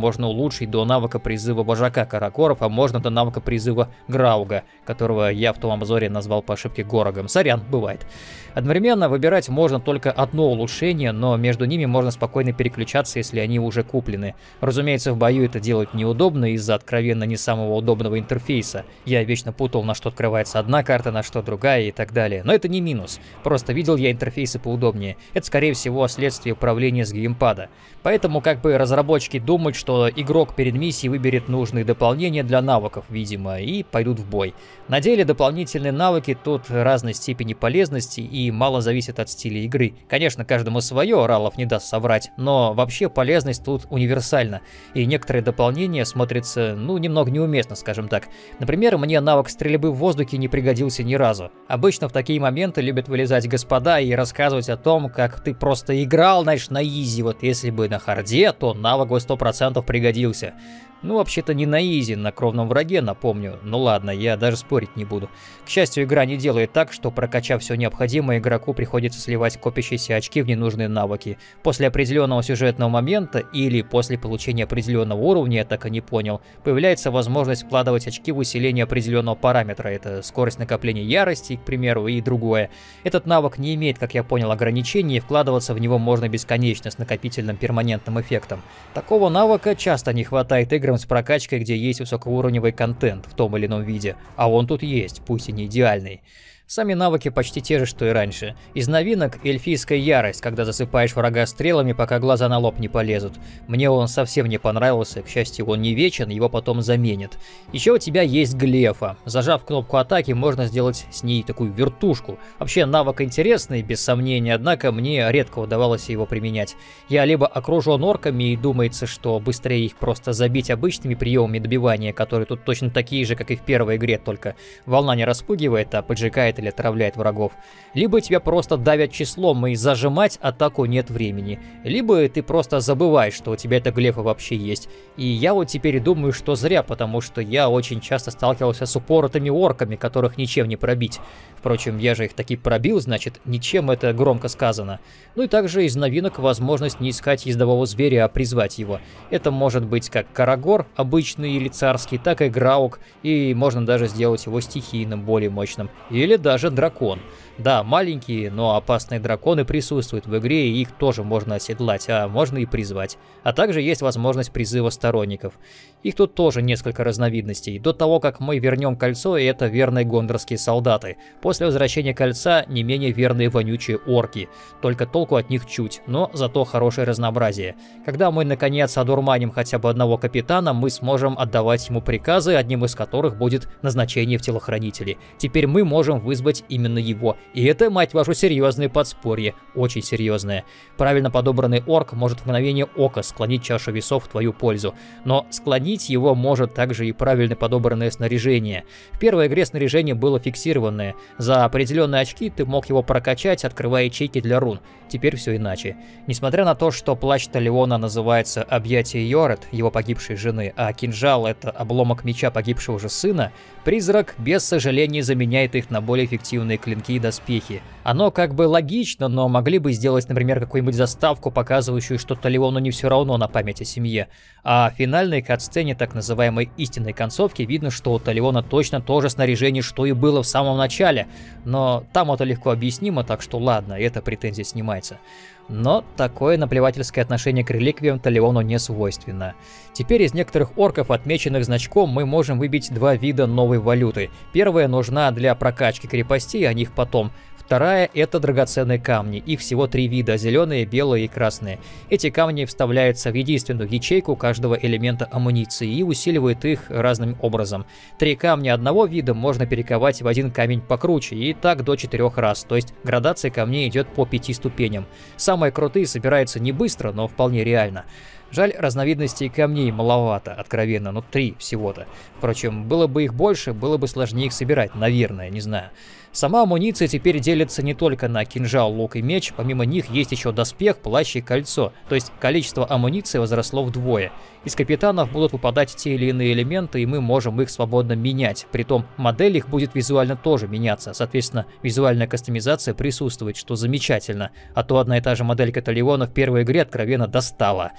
улучшить до навыка призыва вожака Каракоров, а можно до навыка призыва Грауга, которого я в том обзоре назвал по ошибке Горогом. Сорян, бывает. Одновременно выбирать можно только одно улучшение, но между ними можно спокойно переключаться, если они уже куплены. Разумеется, в бою это делать неудобно из-за откровенно не самого удобного интерфейса. Я вечно путал, на что открывается одна карта, на что другая и так далее. Но это не минус. Просто видел я интерфейсы поудобнее. Это, скорее всего, следствие управления с геймпада. Поэтому как бы разработчики думают, что игрок перед миссией выберет нужные дополнения для навыков, видимо, и пойдут в бой. На деле дополнительные навыки тут разной степени полезности и мало зависит от стиля игры. Конечно, каждому свое, Ралов не даст соврать, но вообще полезность тут универсальна. И некоторые дополнения смотрятся, ну, немного неуместно, скажем так. Например, мне навык стрельбы в воздухе не пригодился ни разу. Обычно в такие моменты любят вылезать господа и рассказывать о том, как ты просто играл, знаешь, на изи. Вот если бы на харде, то навык бы 100% пригодился. Ну, вообще-то не на изи, на кровном враге, напомню. Ну ладно, я даже спорить не буду. К счастью, игра не делает так, что, прокачав все необходимое, игроку приходится сливать копящиеся очки в ненужные навыки. После определенного сюжетного момента или после получения определенного уровня, я так и не понял, появляется возможность вкладывать очки в усиление определенного параметра. Это скорость накопления ярости, к примеру, и другое. Этот навык не имеет, как я понял, ограничений, и вкладываться в него можно бесконечно с накопительным перманентным эффектом. Такого навыка часто не хватает играм с прокачкой, где есть высокоуровневый контент в том или ином виде, а он тут есть, пусть и не идеальный. Сами навыки почти те же, что и раньше. Из новинок эльфийская ярость, когда засыпаешь врага стрелами, пока глаза на лоб не полезут. Мне он совсем не понравился, к счастью, он не вечен, его потом заменят. Еще у тебя есть глефа. Зажав кнопку атаки, можно сделать с ней такую вертушку. Вообще навык интересный, без сомнения, однако мне редко удавалось его применять. Я либо окружен орками и думается, что быстрее их просто забить обычными приемами добивания, которые тут точно такие же, как и в первой игре, только волна не распугивает, а поджигает или отравляет врагов. Либо тебя просто давят числом, и зажимать атаку нет времени. Либо ты просто забываешь, что у тебя эта глефа вообще есть. И я вот теперь думаю, что зря, потому что я очень часто сталкивался с упоротыми орками, которых ничем не пробить. Впрочем, я же их таки пробил, значит, ничем это громко сказано. Ну и также из новинок возможность не искать ездового зверя, а призвать его. Это может быть как Карагор, обычный или царский, так и Грауг, и можно даже сделать его стихийным, более мощным. Или даже дракон. Да, маленькие, но опасные драконы присутствуют в игре, и их тоже можно оседлать, а можно и призвать. А также есть возможность призыва сторонников. Их тут тоже несколько разновидностей. До того, как мы вернем кольцо, и это верные гондорские солдаты. После возвращения кольца не менее верные вонючие орки. Только толку от них чуть, но зато хорошее разнообразие. Когда мы наконец одурманим хотя бы одного капитана, мы сможем отдавать ему приказы, одним из которых будет назначение в телохранители. Теперь мы можем вызвать именно его. И это, мать вашу, серьезное подспорье. Очень серьезное. Правильно подобранный орк может в мгновение ока склонить чашу весов в твою пользу. Но склонить его может также и правильно подобранное снаряжение. В первой игре снаряжение было фиксированное. За определенные очки ты мог его прокачать, открывая ячейки для рун. Теперь все иначе. Несмотря на то, что плащ Талиона называется «Объятие Йорет», его погибшей жены, а кинжал — это обломок меча погибшего же сына, призрак без сожаления заменяет их на более эффективные клинки и доспехи. Оно как бы логично, но могли бы сделать, например, какую-нибудь заставку, показывающую, что Талиону не все равно на память о семье. А в финальной катсцене так называемой истинной концовки видно, что у Талиона точно то же снаряжение, что и было в самом начале. Но там это легко объяснимо, так что ладно, эта претензия снимается. Но такое наплевательское отношение к реликвиям Талиону не свойственно. Теперь из некоторых орков, отмеченных значком, мы можем выбить два вида новой валюты. Первая нужна для прокачки крепостей, о них потом. Вторая — это драгоценные камни. Их всего 3 вида: зеленые, белые и красные. Эти камни вставляются в единственную ячейку каждого элемента амуниции и усиливают их разным образом. 3 камня одного вида можно перековать в один камень покруче, и так до 4 раз, то есть градация камней идет по 5 ступеням. Самые крутые собираются не быстро, но вполне реально. Жаль, разновидностей камней маловато, откровенно, но 3 всего-то. Впрочем, было бы их больше, было бы сложнее их собирать, наверное, не знаю. Сама амуниция теперь делится не только на кинжал, лук и меч, помимо них есть еще доспех, плащ и кольцо, то есть количество амуниции возросло вдвое. Из капитанов будут выпадать те или иные элементы, и мы можем их свободно менять, притом модель их будет визуально тоже меняться, соответственно, визуальная кастомизация присутствует, что замечательно, а то одна и та же моделька Талиона в первой игре откровенно достала.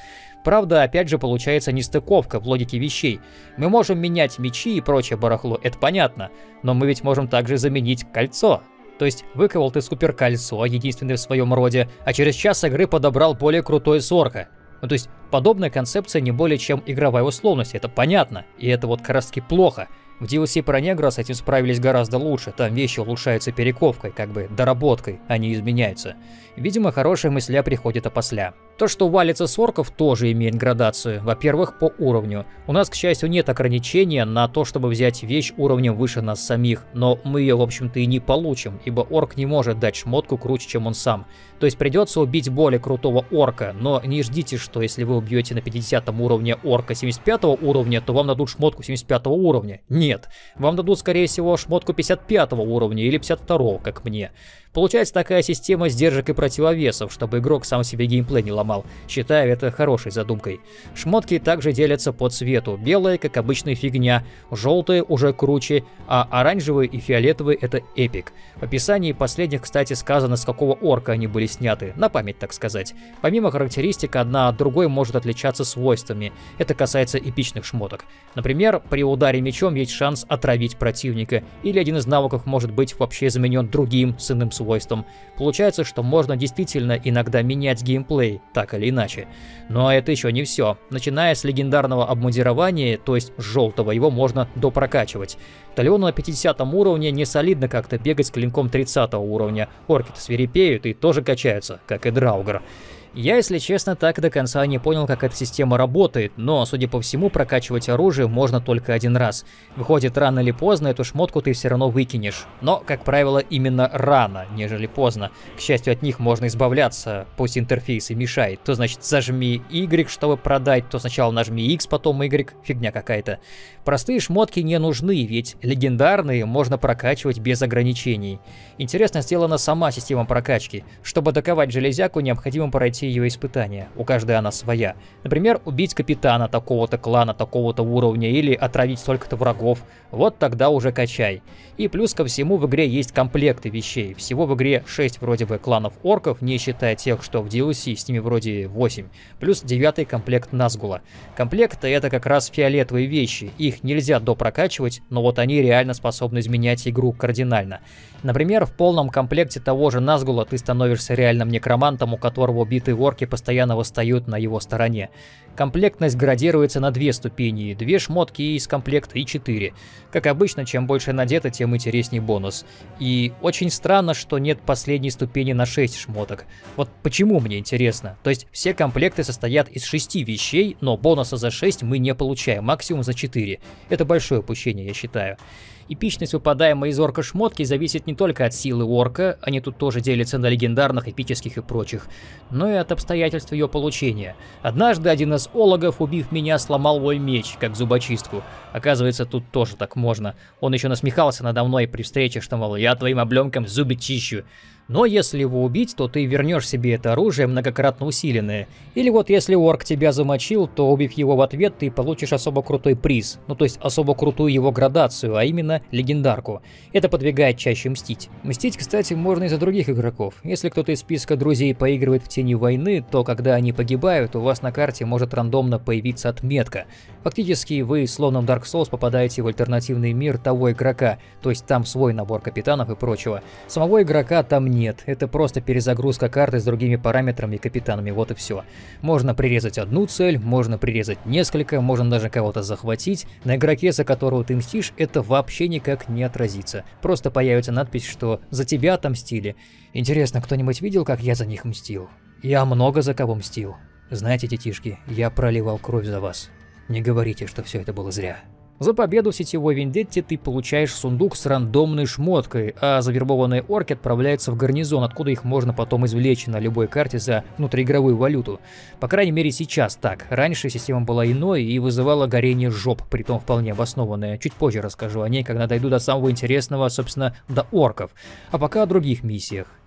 Правда, опять же, получается нестыковка в логике вещей. Мы можем менять мечи и прочее барахло, это понятно, но мы ведь можем также заменить кольцо. То есть выковал ты суперкольцо, единственное в своем роде, а через час игры подобрал более крутое сорка. Ну то есть подобная концепция не более чем игровая условность, это понятно, и это вот как раз таки плохо. В DLC про негра с этим справились гораздо лучше, там вещи улучшаются перековкой, как бы доработкой, а не изменяются. Видимо, хорошая мысля приходит опосля. То, что валится с орков, тоже имеет градацию. Во-первых, по уровню. У нас, к счастью, нет ограничения на то, чтобы взять вещь уровнем выше нас самих, но мы ее, в общем-то, и не получим, ибо орк не может дать шмотку круче, чем он сам. То есть придется убить более крутого орка, но не ждите, что если вы убьете на 50 уровне орка 75 уровня, то вам дадут шмотку 75 уровня. Нет, вам дадут, скорее всего, шмотку 55 уровня или 52, как мне. Получается такая система сдержек и противовесов, чтобы игрок сам себе геймплей не ломал. Считаю это хорошей задумкой. Шмотки также делятся по цвету. Белые, как обычная фигня, желтые уже круче, а оранжевые и фиолетовые это эпик. В описании последних, кстати, сказано, с какого орка они были сняты, на память так сказать. Помимо характеристик, одна от другой может отличаться свойствами. Это касается эпичных шмоток. Например, при ударе мечом есть шанс отравить противника, или один из навыков может быть вообще заменен другим с иным свойством. Получается, что можно действительно иногда менять геймплей, так или иначе. Но это еще не все. Начиная с легендарного обмундирования, то есть желтого, его можно допрокачивать. Талиону на 50 уровне не солидно как-то бегать с клинком 30 уровня. Орки-то свирепеют и тоже качаются, как и Драугр. Я, если честно, так до конца не понял, как эта система работает, но, судя по всему, прокачивать оружие можно только один раз. Выходит, рано или поздно эту шмотку ты все равно выкинешь. Но, как правило, именно рано, нежели поздно. К счастью, от них можно избавляться, пусть интерфейс и мешает. То значит, зажми Y, чтобы продать, то сначала нажми X, потом Y, фигня какая-то. Простые шмотки не нужны, ведь легендарные можно прокачивать без ограничений. Интересно сделана сама система прокачки. Чтобы доковать железяку, необходимо пройти ее испытания. У каждой она своя. Например, убить капитана такого-то клана, такого-то уровня, или отравить столько-то врагов. Вот тогда уже качай. И плюс ко всему в игре есть комплекты вещей. Всего в игре 6 вроде бы кланов орков, не считая тех, что в DLC, с ними вроде 8. Плюс 9 комплект Назгула. Комплекты это как раз фиолетовые вещи. Их нельзя допрокачивать, но вот они реально способны изменять игру кардинально. Например, в полном комплекте того же Назгула ты становишься реальным некромантом, у которого убитые орки постоянно восстают на его стороне. Комплектность градируется на 2 ступени, 2 шмотки из комплекта и 4. Как обычно, чем больше надето, тем интересней бонус. И очень странно, что нет последней ступени на 6 шмоток. Вот почему, мне интересно. То есть все комплекты состоят из 6 вещей, но бонуса за 6 мы не получаем, максимум за 4. Это большое упущение, я считаю. Эпичность выпадаемой из орка шмотки зависит не только от силы орка, они тут тоже делятся на легендарных, эпических и прочих, но и от обстоятельств ее получения. Однажды один из ологов, убив меня, сломал мой меч, как зубочистку. Оказывается, тут тоже так можно. Он еще насмехался надо мной при встрече, что, мол, я твоим облемком зубы чищу. Но если его убить, то ты вернешь себе это оружие многократно усиленное. Или вот если орк тебя замочил, то убив его в ответ, ты получишь особо крутой приз. Ну то есть особо крутую его градацию, а именно легендарку. Это подвигает чаще мстить. Мстить, кстати, можно и за других игроков. Если кто-то из списка друзей поигрывает в Тени Войны, то когда они погибают, у вас на карте может рандомно появиться отметка. Фактически вы, словно в Dark Souls, попадаете в альтернативный мир того игрока, то есть там свой набор капитанов и прочего. Самого игрока там нет, это просто перезагрузка карты с другими параметрами и капитанами, вот и все. Можно прирезать одну цель, можно прирезать несколько, можно даже кого-то захватить. На игроке, за которого ты мстишь, это вообще никак не отразится. Просто появится надпись, что за тебя отомстили. Интересно, кто-нибудь видел, как я за них мстил? Я много за кого мстил. Знаете, детишки, я проливал кровь за вас. Не говорите, что все это было зря. За победу в сетевой вендетте ты получаешь сундук с рандомной шмоткой, а завербованные орки отправляются в гарнизон, откуда их можно потом извлечь на любой карте за внутриигровую валюту. По крайней мере сейчас так. Раньше система была иной и вызывала горение жоп, притом вполне обоснованное. Чуть позже расскажу о ней, когда дойду до самого интересного, собственно, до орков. А пока о других миссиях.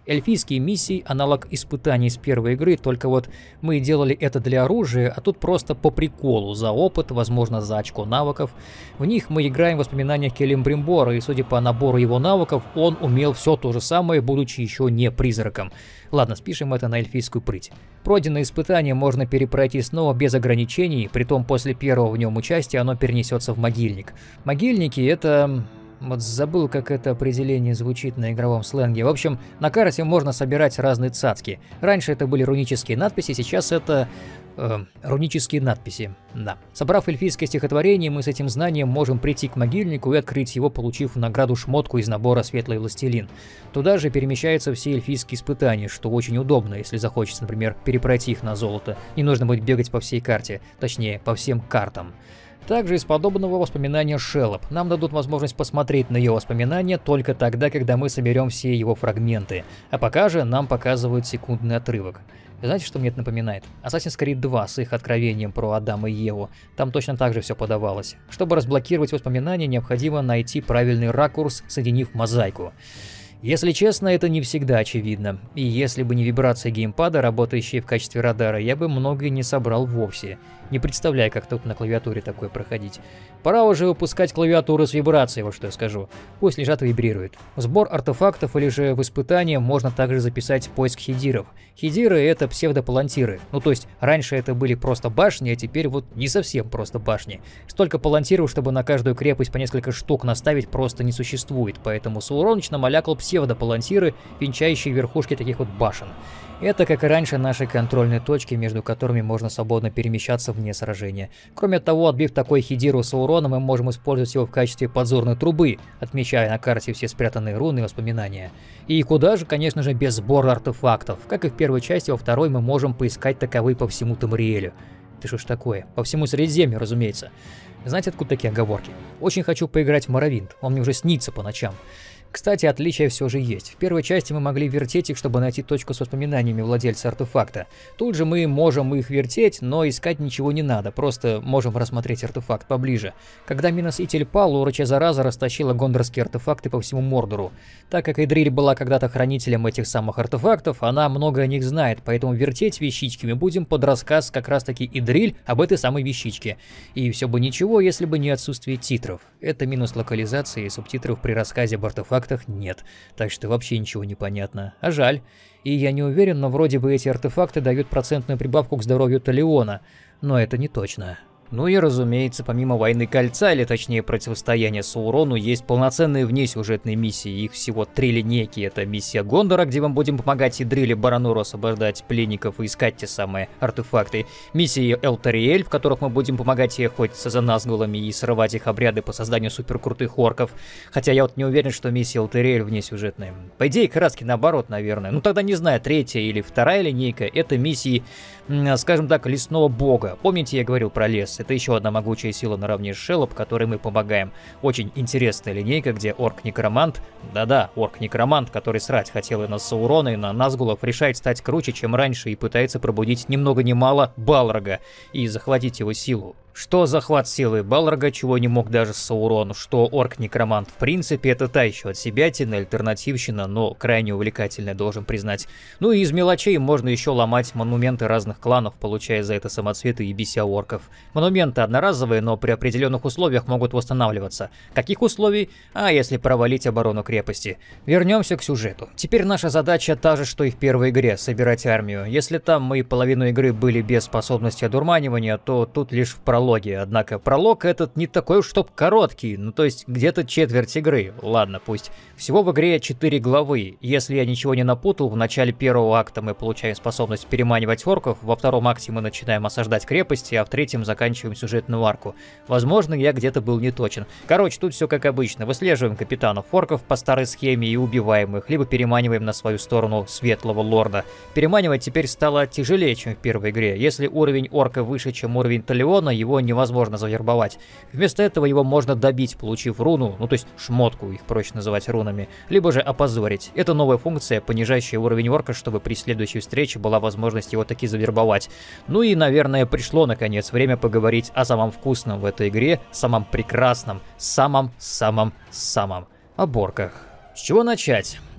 Эльфийские миссии — аналог испытаний с первой игры, только вот мы делали это для оружия, а тут просто по приколу, за опыт, возможно, за очко навыков. В них мы играем в воспоминаниях Келембримбора, и судя по набору его навыков, он умел все то же самое, будучи еще не призраком. Ладно, спишем это на эльфийскую прыть. Пройденное испытание можно перепройти снова без ограничений, притом после первого в нем участия оно перенесется в могильник. Могильники — это... Вот забыл, как это определение звучит на игровом сленге. В общем, на карте можно собирать разные цацки. Раньше это были рунические надписи, сейчас это... рунические надписи, да. Собрав эльфийское стихотворение, мы с этим знанием можем прийти к могильнику и открыть его, получив в награду шмотку из набора «Светлый властелин». Туда же перемещаются все эльфийские испытания, что очень удобно, если захочется, например, перепройти их на золото. Не нужно будет бегать по всей карте, точнее, по всем картам. Также из подобного воспоминания Шеллоп. Нам дадут возможность посмотреть на ее воспоминания только тогда, когда мы соберем все его фрагменты. А пока же нам показывают секундный отрывок. Знаете, что мне это напоминает? Assassin's Creed 2 с их откровением про Адама и Еву. Там точно так же все подавалось. Чтобы разблокировать воспоминания, необходимо найти правильный ракурс, соединив мозаику. Если честно, это не всегда очевидно. И если бы не вибрации геймпада, работающие в качестве радара, я бы многое не собрал вовсе. Не представляю, как тут на клавиатуре такое проходить. Пора уже выпускать клавиатуру с вибрацией, вот что я скажу. Пусть лежат и вибрируют. В сбор артефактов или же в испытания можно также записать поиск хидиров. Хидиры — это псевдопалантиры. Ну то есть, раньше это были просто башни, а теперь вот не совсем просто башни. Столько палантиров, чтобы на каждую крепость по несколько штук наставить, просто не существует. Поэтому Сауроныч намалякал псевдопалантиры, венчающие верхушки таких вот башен. Это, как и раньше, наши контрольные точки, между которыми можно свободно перемещаться вне сражения. Кроме того, отбив такой хидиру Саурона, мы можем использовать его в качестве подзорной трубы, отмечая на карте все спрятанные руны и воспоминания. И куда же, конечно же, без сбора артефактов. Как и в первой части, во второй мы можем поискать таковые по всему Тамриэлю. Ты что ж такое? По всему Средиземью, разумеется. Знаете, откуда такие оговорки? Очень хочу поиграть в Моровинд, он мне уже снится по ночам. Кстати, отличия все же есть. В первой части мы могли вертеть их, чтобы найти точку с воспоминаниями владельца артефакта. Тут же мы можем их вертеть, но искать ничего не надо, просто можем рассмотреть артефакт поближе. Когда Минос-Итель пал, Уроча Зараза растащила гондорские артефакты по всему Мордору. Так как Идриль была когда-то хранителем этих самых артефактов, она много о них знает, поэтому вертеть вещички мы будем под рассказ как раз-таки Идриль об этой самой вещичке. И все бы ничего, если бы не отсутствие титров. Это минус локализации, и субтитров при рассказе об артефактах нет, так что вообще ничего не понятно. А жаль. И я не уверен, но вроде бы эти артефакты дают процентную прибавку к здоровью Талиона. Но это не точно. Ну и разумеется, помимо Войны Кольца, или точнее противостояния Саурону, есть полноценные внесюжетные миссии. Их всего 3 линейки. Это миссия Гондора, где мы будем помогать Идриль и Барануру освобождать пленников и искать те самые артефакты. Миссии Элтариэль, в которых мы будем помогать ей охотиться за назгулами и срывать их обряды по созданию суперкрутых орков. Хотя я вот не уверен, что миссия Элтариэль внесюжетная. По идее, краски наоборот, наверное. Ну тогда не знаю, 3-я или 2-я линейка — это миссии, скажем так, лесного бога. Помните, я говорил про лес? Это еще одна могучая сила наравне с Шеллоп, которой мы помогаем. Очень интересная линейка, где орк-некромант, да-да, орк-некромант, который срать хотел и на Саурона, и на Назгулов, решает стать круче, чем раньше, и пытается пробудить ни много ни мало Балрога и захватить его силу. Что захват силы Балрога, чего не мог даже Саурон, что орк-некромант в принципе это та еще отсебятина, альтернативщина, но крайне увлекательная, должен признать. Ну и из мелочей можно еще ломать монументы разных кланов, получая за это самоцветы и бися орков. Монументы одноразовые, но при определенных условиях могут восстанавливаться. Каких условий? А если провалить оборону крепости. Вернемся к сюжету. Теперь наша задача та же, что и в первой игре — собирать армию. Если там мы половину игры были без способности одурманивания, то тут лишь в прологе. Однако пролог этот не такой уж чтоб короткий, ну то есть где-то четверть игры. Ладно, пусть. Всего в игре 4 главы. Если я ничего не напутал, в начале первого акта мы получаем способность переманивать орков, во втором акте мы начинаем осаждать крепости, а в третьем заканчиваем сюжетную арку. Возможно, я где-то был не точен. Короче, тут все как обычно. Выслеживаем капитанов орков по старой схеме и убиваем их, либо переманиваем на свою сторону светлого лорда. Переманивать теперь стало тяжелее, чем в первой игре. Если уровень орка выше, чем уровень Талиона, его невозможно завербовать. Вместо этого его можно добить, получив руну, ну то есть шмотку, их проще называть рунами, либо же опозорить. Это новая функция, понижающая уровень орка, чтобы при следующей встрече была возможность его таки завербовать. Ну и, наверное, пришло наконец время поговорить о самом вкусном в этой игре, самом прекрасном, самом об орках. С чего начать?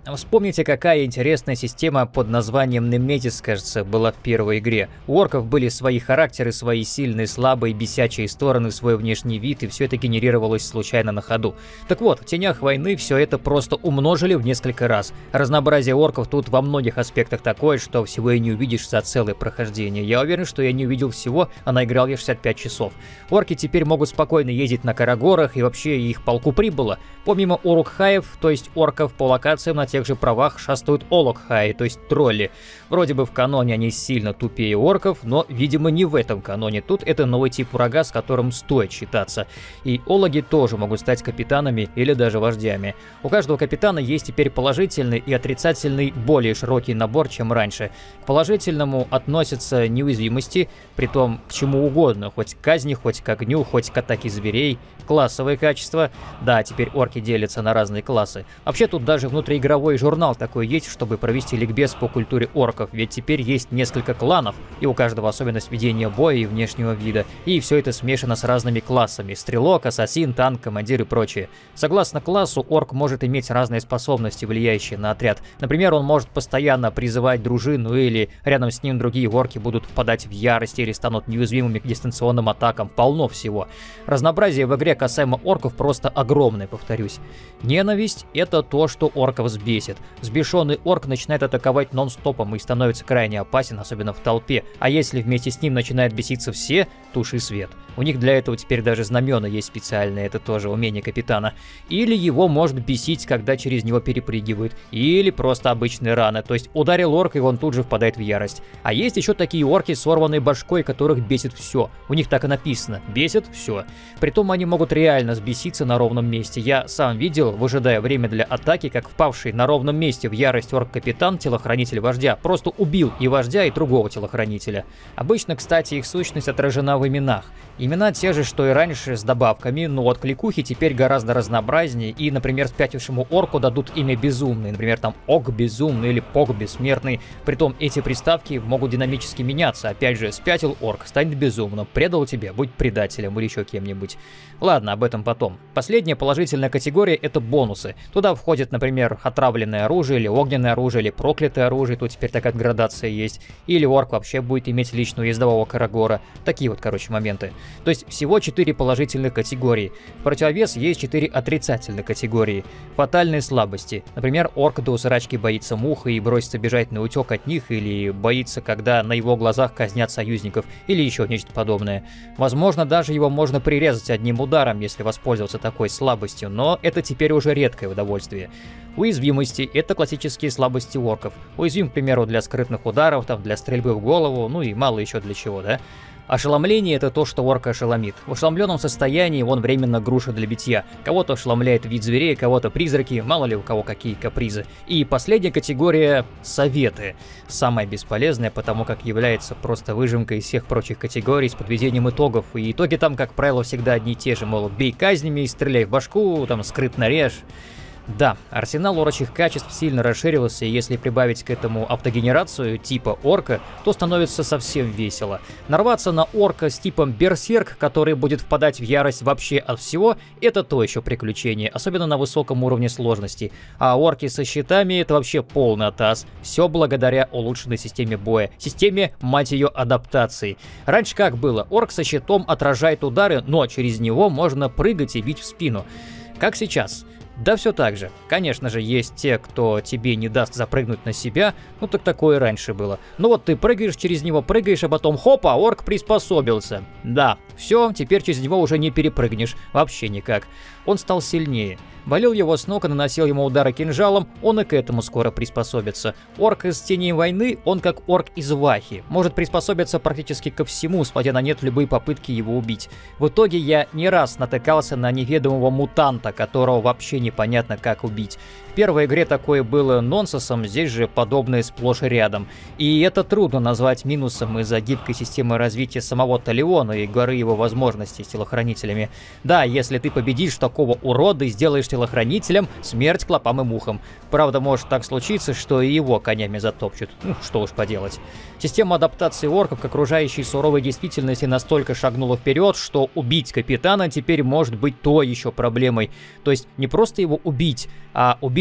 Вспомните, какая интересная система под названием Nemesis, кажется, была в первой игре. У орков были свои характеры, свои сильные, слабые, бесячие стороны, свой внешний вид, и все это генерировалось случайно на ходу. Так вот, в Тенях войны все это просто умножили в несколько раз. Разнообразие орков тут во многих аспектах такое, что всего и не увидишь за целое прохождение. Я уверен, что я не увидел всего, а наиграл я 65 часов. Орки теперь могут спокойно ездить на Карагорах, и вообще их полку прибыло. Помимо Урукхаев, то есть орков, по локациям на тех же правах шастают Олокхаи, то есть тролли. Вроде бы в каноне они сильно тупее орков, но, видимо, не в этом каноне. Тут это новый тип врага, с которым стоит считаться. И ологи тоже могут стать капитанами или даже вождями. У каждого капитана есть теперь положительный и отрицательный более широкий набор, чем раньше. К положительному относятся неуязвимости, притом к чему угодно, хоть к казни, хоть к огню, хоть к атаке зверей. Классовые качества. Да, теперь орки делятся на разные классы. Вообще тут даже внутриигровой журнал такой есть, чтобы провести ликбез по культуре орков, ведь теперь есть несколько кланов, и у каждого особенность ведения боя и внешнего вида, и все это смешано с разными классами: стрелок, ассасин, танк, командир и прочее. Согласно классу, орк может иметь разные способности, влияющие на отряд. Например, он может постоянно призывать дружину, или рядом с ним другие орки будут впадать в ярость или станут неуязвимыми к дистанционным атакам. Полно всего. Разнообразие в игре касаемо орков просто огромное, повторюсь. Ненависть — это то, что орков взбесит. Взбешенный орк начинает атаковать нон-стопом и становится крайне опасен, особенно в толпе. А если вместе с ним начинают беситься все, туши свет. У них для этого теперь даже знамена есть специальные, это тоже умение капитана. Или его может бесить, когда через него перепрыгивают. Или просто обычные раны, то есть ударил орк, и он тут же впадает в ярость. А есть еще такие орки с сорванной башкой, которых бесит все. У них так и написано: бесит все. Притом они могут реально взбеситься на ровном месте. Я сам видел, выжидая время для атаки, как впавший на ровном месте в ярость орк-капитан, телохранитель вождя, просто убил и вождя, и другого телохранителя. Обычно, кстати, их сущность отражена в именах. Имена те же, что и раньше, с добавками, но от кликухи теперь гораздо разнообразнее, и, например, спятившему орку дадут имя Безумный, например, там Ог Безумный или Пог Бессмертный. Притом эти приставки могут динамически меняться. Опять же, спятил орк, станет безумным, предал тебе, будь предателем или еще кем-нибудь. Ладно, об этом потом. Последняя положительная категория — это бонусы. Туда входит, например, отравленное оружие, или огненное оружие, или проклятое оружие, тут теперь такая градация есть. Или орк вообще будет иметь личного ездового карагора. Такие вот, короче, моменты. То есть всего 4 положительных категории. В противовес есть 4 отрицательных категории. Фатальные слабости. Например, орк до усрачки боится мух и бросится бежать на утек от них, или боится, когда на его глазах казнят союзников, или еще нечто подобное. Возможно, даже его можно прирезать одним ударом, если воспользоваться такой слабостью, но это теперь уже редкое удовольствие. Уязвимости — это классические слабости орков. Уязвим, к примеру, для скрытных ударов, там, для стрельбы в голову, ну и мало еще для чего, да? Ошеломление — это то, что орка ошеломит. В ошеломленном состоянии он временно груша для битья. Кого-то ошеломляет вид зверей, кого-то призраки, мало ли у кого какие капризы. И последняя категория — советы. Самая бесполезная, потому как является просто выжимкой из всех прочих категорий с подведением итогов. И итоги там, как правило, всегда одни и те же, мол, бей казнями, стреляй в башку, там, скрытно режь. Да, арсенал орочих качеств сильно расширился, и если прибавить к этому автогенерацию типа орка, то становится совсем весело. Нарваться на орка с типом берсерк, который будет впадать в ярость вообще от всего, это то еще приключение, особенно на высоком уровне сложности. А орки со щитами — это вообще полный атас. Все благодаря улучшенной системе боя. Системе, мать ее, адаптации. Раньше как было? Орк со щитом отражает удары, но через него можно прыгать и бить в спину. Как сейчас? Да все так же. Конечно же, есть те, кто тебе не даст запрыгнуть на себя, ну так такое раньше было. Ну вот ты прыгаешь через него, прыгаешь, а потом хопа, орк приспособился. Да, все, теперь через него уже не перепрыгнешь, вообще никак. Он стал сильнее. Валил его с ног и наносил ему удары кинжалом, он и к этому скоро приспособится. Орк из Теней войны, он как орк из Вахи, может приспособиться практически ко всему, сводя на нет любые попытки его убить. В итоге я не раз натыкался на неведомого мутанта, которого вообще непонятно как убить. В первой игре такое было нонсенсом, здесь же подобное сплошь и рядом. И это трудно назвать минусом из-за гибкой системы развития самого Талиона и горы его возможностей с телохранителями. Да, если ты победишь такого урода и сделаешь телохранителем, смерть клопам и мухам. Правда, может так случиться, что и его конями затопчут. Ну, что уж поделать. Система адаптации орков к окружающей суровой действительности настолько шагнула вперед, что убить капитана теперь может быть то еще проблемой. То есть не просто его убить, а убить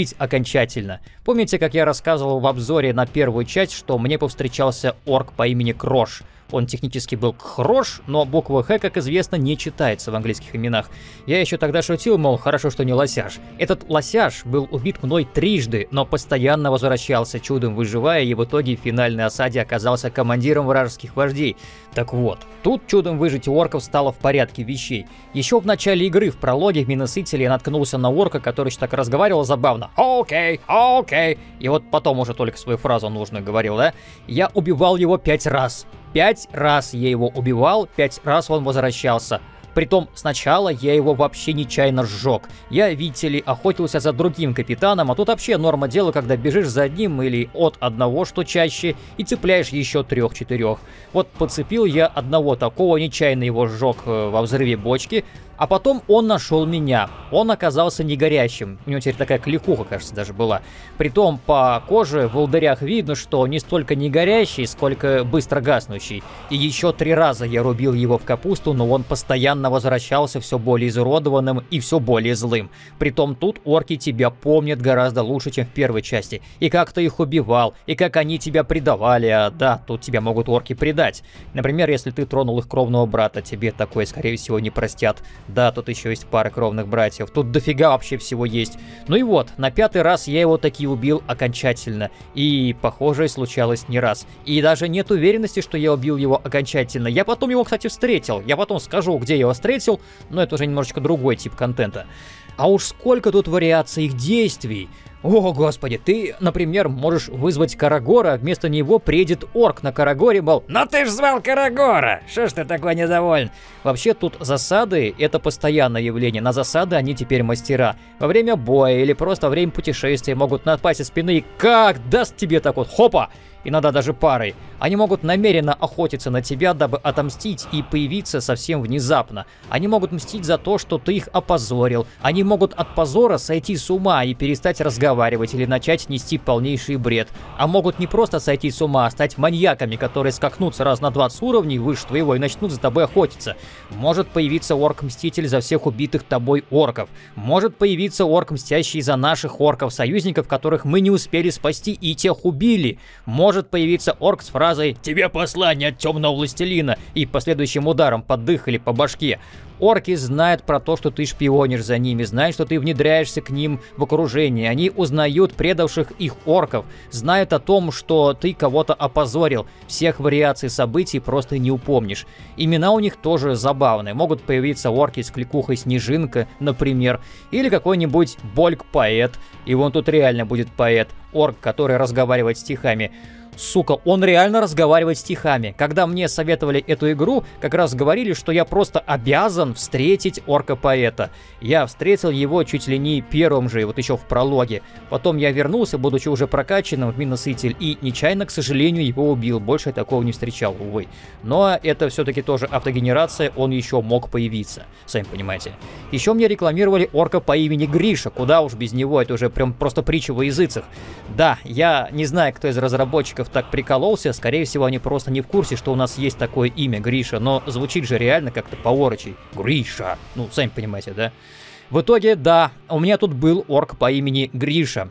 убить окончательно. Помните, как я рассказывал в обзоре на первую часть, что мне повстречался орк по имени Крош? Он технически был Хрош, но буква Х, как известно, не читается в английских именах. Я еще тогда шутил, мол, хорошо, что не лосяш. Этот лосяш был убит мной трижды, но постоянно возвращался, чудом выживая, и в итоге в финальной осаде оказался командиром вражеских вождей. Так вот, тут чудом выжить у орков стало в порядке вещей. Еще в начале игры, в прологе, в Миносителе я наткнулся на орка, который еще так разговаривал забавно. Окей, окей. И вот потом уже только свою фразу нужную говорил, да? Я убивал его 5 раз. 5 раз я его убивал, 5 раз он возвращался. Притом сначала я его вообще нечаянно сжег. Я, видите ли, охотился за другим капитаном, а тут вообще норма дела, когда бежишь за одним или от одного, что чаще, и цепляешь еще 3-4. Вот подцепил я одного такого, нечаянно его сжег во взрыве бочки, а потом он нашел меня. Он оказался не горящим. У него теперь такая кликуха, кажется, даже была. Притом по коже в волдырях видно, что не столько не горящий, сколько быстро гаснущий. И еще 3 раза я рубил его в капусту, но он постоянно возвращался все более изуродованным и все более злым. Притом тут орки тебя помнят гораздо лучше, чем в первой части. И как ты их убивал, и как они тебя предавали. А да, тут тебя могут орки предать. Например, если ты тронул их кровного брата, тебе такое, скорее всего, не простят. Да, тут еще есть пара кровных братьев. Тут дофига вообще всего есть. Ну и вот, на 5-й раз я его таки убил окончательно. И похожее случалось не раз. И даже нет уверенности, что я убил его окончательно. Я потом его, кстати, встретил. Я потом скажу, где я его встретил, но это уже немножечко другой тип контента. А уж сколько тут вариаций их действий. О, господи, ты, например, можешь вызвать Карагора, вместо него приедет орк на Карагоре, мол, «Но ты ж звал Карагора! Что ж ты такой недоволен?» Вообще тут засады — это постоянное явление, на засады они теперь мастера. Во время боя или просто во время путешествия могут напасть со спины и как даст тебе так вот, хопа! Иногда даже парой. Они могут намеренно охотиться на тебя, дабы отомстить и появиться совсем внезапно. Они могут мстить за то, что ты их опозорил. Они могут от позора сойти с ума и перестать разговаривать или начать нести полнейший бред. А могут не просто сойти с ума, а стать маньяками, которые скакнут раз на 20 уровней выше твоего и начнут за тобой охотиться. Может появиться орк-мститель за всех убитых тобой орков. Может появиться орк, мстящий за наших орков-союзников, которых мы не успели спасти и тех убили. Может появиться орк с фразой «Тебе послание от темного властелина» и последующим ударом под дых или по башке. Орки знают про то, что ты шпионишь за ними, знают, что ты внедряешься к ним в окружение. Они узнают предавших их орков, знают о том, что ты кого-то опозорил. Всех вариаций событий просто не упомнишь. Имена у них тоже забавные. Могут появиться орки с кликухой Снежинка, например, или какой-нибудь Больк-поэт. И вон тут реально будет поэт, орк, который разговаривает стихами. Сука, он реально разговаривает стихами. Когда мне советовали эту игру, как раз говорили, что я просто обязан встретить орка-поэта. Я встретил его чуть ли не первым же, вот еще в прологе. Потом я вернулся, будучи уже прокачанным в Миноситель, и нечаянно, к сожалению, его убил. Больше я такого не встречал, увы. Но это все-таки тоже автогенерация, он еще мог появиться. Сами понимаете. Еще мне рекламировали орка по имени Гриша. Куда уж без него, это уже прям просто притча во языцах. Да, я не знаю, кто из разработчиков так прикололся, скорее всего, они просто не в курсе, что у нас есть такое имя Гриша, но звучит же реально как-то по-орочи. Гриша. Ну, сами понимаете, да? В итоге, да, у меня тут был орк по имени Гриша.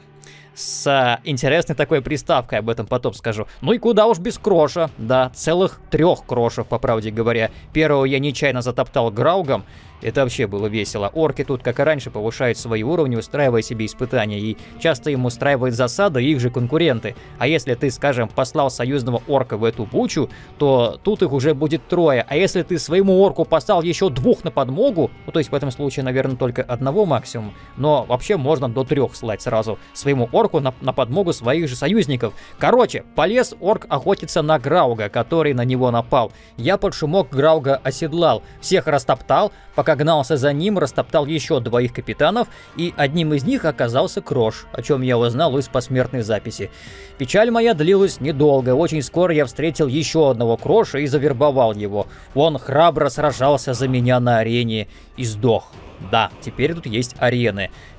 С интересной такой приставкой, об этом потом скажу. Ну и куда уж без Кроша. Да, целых 3 Крошев, по правде говоря. Первого я нечаянно затоптал Граугом. Это вообще было весело. Орки тут, как и раньше, повышают свои уровни, устраивая себе испытания, и часто им устраивают засады их же конкуренты. А если ты, скажем, послал союзного орка в эту бучу, то тут их уже будет 3. А если ты своему орку послал еще 2 на подмогу, ну то есть в этом случае, наверное, только 1 максимум, но вообще можно до 3 слать сразу своему орку на подмогу своих же союзников. Короче, полез орк охотиться на Грауга, который на него напал. Я под шумок Грауга оседлал, всех растоптал, пока гнался за ним, растоптал еще 2 капитанов, и одним из них оказался Крош, о чем я узнал из посмертной записи. Печаль моя длилась недолго, очень скоро я встретил еще одного Кроша и завербовал его. Он храбро сражался за меня на арене и сдох. Да, теперь тут есть арены.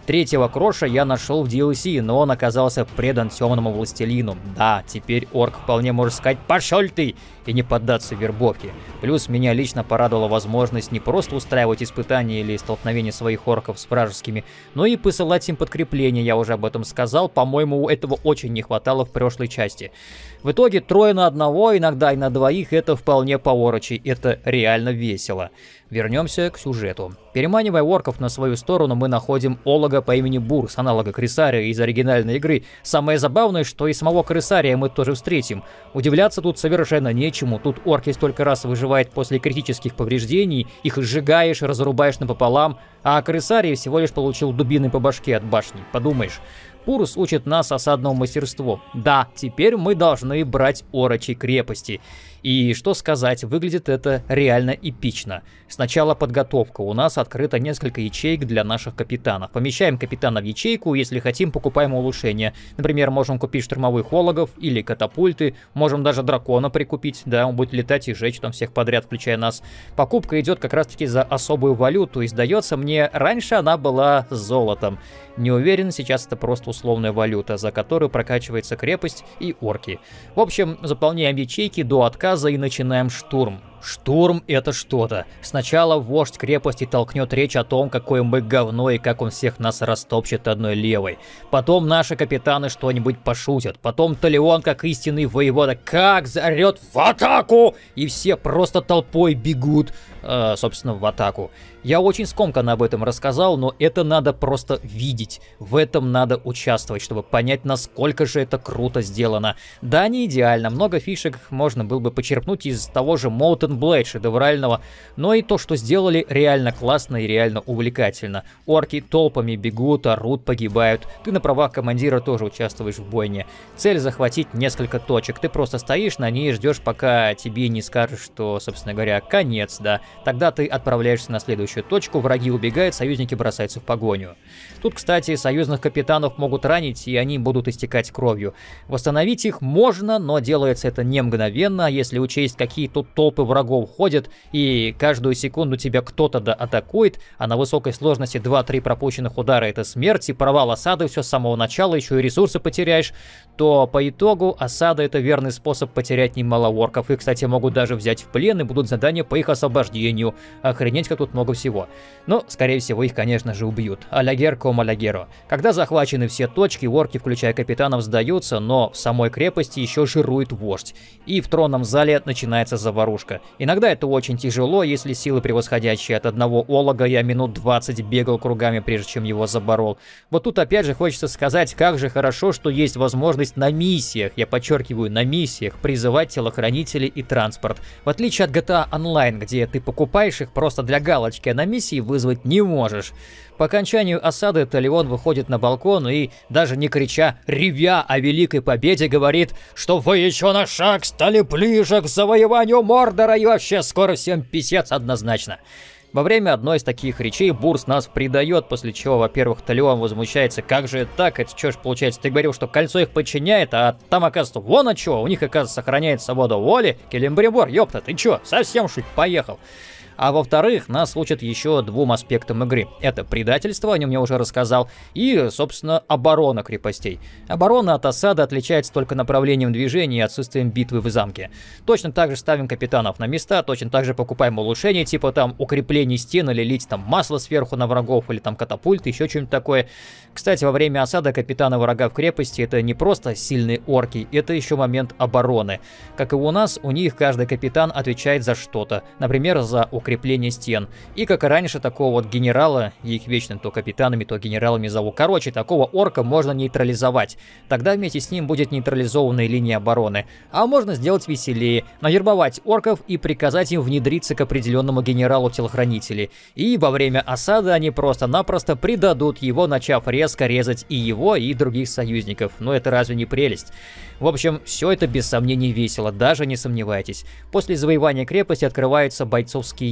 Третьего Кроша я нашел в DLC, но он оказался предан темному властелину. Да, теперь орк вполне может сказать «пошел ты!» и не поддаться вербовке. Плюс меня лично порадовала возможность не просто устраивать испытания или столкновения своих орков с вражескими, но и посылать им подкрепления, я уже об этом сказал, по-моему, этого очень не хватало в прошлой части. В итоге 3 на 1, иногда и на 2, это вполне по-орочи, это реально весело. Вернемся к сюжету. Переманивая орков на свою сторону, мы находим олога по имени Бурс, аналога Крысария из оригинальной игры. Самое забавное, что и самого Крысария мы тоже встретим. Удивляться тут совершенно нечему, тут орки столько раз выживает после критических повреждений, их сжигаешь, разрубаешь напополам, а Крысарий всего лишь получил дубиной по башке от башни, подумаешь. Бурс учит нас осадному мастерству. Да, теперь мы должны брать орочьи крепости. И что сказать, выглядит это реально эпично. Сначала подготовка. У нас открыто несколько ячеек для наших капитанов. Помещаем капитана в ячейку, если хотим, покупаем улучшения. Например, можем купить штурмовых ологов или катапульты. Можем даже дракона прикупить. Да, он будет летать и жечь там всех подряд, включая нас. Покупка идет как раз таки за особую валюту. И сдается мне, раньше она была золотом. Не уверен, сейчас это просто условная валюта, за которую прокачивается крепость и орки. В общем, заполняем ячейки до отказа и начинаем штурм. Штурм — это что-то. Сначала вождь крепости толкнет речь о том, какое мы говно и как он всех нас растопчет одной левой. Потом наши капитаны что-нибудь пошутят. Потом Талион, как истинный воевода, как заорет «в атаку!» И все просто толпой бегут, собственно, в атаку. Я очень скомканно об этом рассказал, но это надо просто видеть. В этом надо участвовать, чтобы понять, насколько же это круто сделано. Да, не идеально, много фишек можно было бы почерпнуть из того же Molten Blade шедеврального, но и то, что сделали, реально классно и реально увлекательно. Орки толпами бегут, орут, погибают. Ты на правах командира тоже участвуешь в бойне. Цель — захватить несколько точек. Ты просто стоишь на ней и ждешь, пока тебе не скажут, что, собственно говоря, конец, да. Тогда ты отправляешься на следующую точку, враги убегают, союзники бросаются в погоню. Тут, кстати, союзных капитанов могут ранить, и они будут истекать кровью. Восстановить их можно, но делается это не мгновенно, если учесть, какие тут толпы врагов ходят, и каждую секунду тебя кто-то атакует, а на высокой сложности 2-3 пропущенных удара — это смерть, и провал осады все с самого начала, еще и ресурсы потеряешь, то по итогу осада — это верный способ потерять немало орков. И, кстати, могут даже взять в плен, и будут задания по их освобождению. Охренеть, как тут много всего. Но, скорее всего, их, конечно же, убьют. Алягер ком алягеро. Когда захвачены все точки, орки, включая капитанов, сдаются, но в самой крепости еще жирует вождь. И в тронном зале начинается заварушка. Иногда это очень тяжело, если силы превосходящие. От одного олога я минут 20 бегал кругами, прежде чем его заборол. Вот тут опять же хочется сказать, как же хорошо, что есть возможность на миссиях, я подчеркиваю, на миссиях, призывать телохранителей и транспорт. В отличие от GTA Online, где ты покупаешь их просто для галочки, а на миссии вызвать не можешь. По окончанию осады Талион выходит на балкон и, даже не крича, ревя о великой победе, говорит, что вы еще на шаг стали ближе к завоеванию Мордора и вообще скоро всем писец однозначно. Во время одной из таких речей Бурс нас предает, после чего, во-первых, Талион возмущается, как же это так, это что ж получается, ты говорил, что кольцо их подчиняет, а там, оказывается, вон а чё, у них, оказывается, сохраняет свободу воли, Келембрибор, ёпта, ты чё, совсем шуть поехал? А во-вторых, нас учат еще двум аспектам игры. Это предательство, о нем я уже рассказал, и, собственно, оборона крепостей. Оборона от осады отличается только направлением движения и отсутствием битвы в замке. Точно так же ставим капитанов на места, точно так же покупаем улучшения, типа там укрепление стен или лить там масло сверху на врагов, или там катапульты, еще что-нибудь такое. Кстати, во время осады капитана врага в крепости это не просто сильные орки, это еще момент обороны. Как и у нас, у них каждый капитан отвечает за что-то. Например, за укрепление стен. И как и раньше, такого вот генерала, я их вечно то капитанами, то генералами зову. Короче, такого орка можно нейтрализовать. Тогда вместе с ним будет нейтрализованная линия обороны. А можно сделать веселее. Навербовать орков и приказать им внедриться к определенному генералу-телохранителей. И во время осады они просто-напросто предадут его, начав резко резать и его, и других союзников. Но это разве не прелесть? В общем, все это без сомнений весело, даже не сомневайтесь. После завоевания крепости открываются бойцовские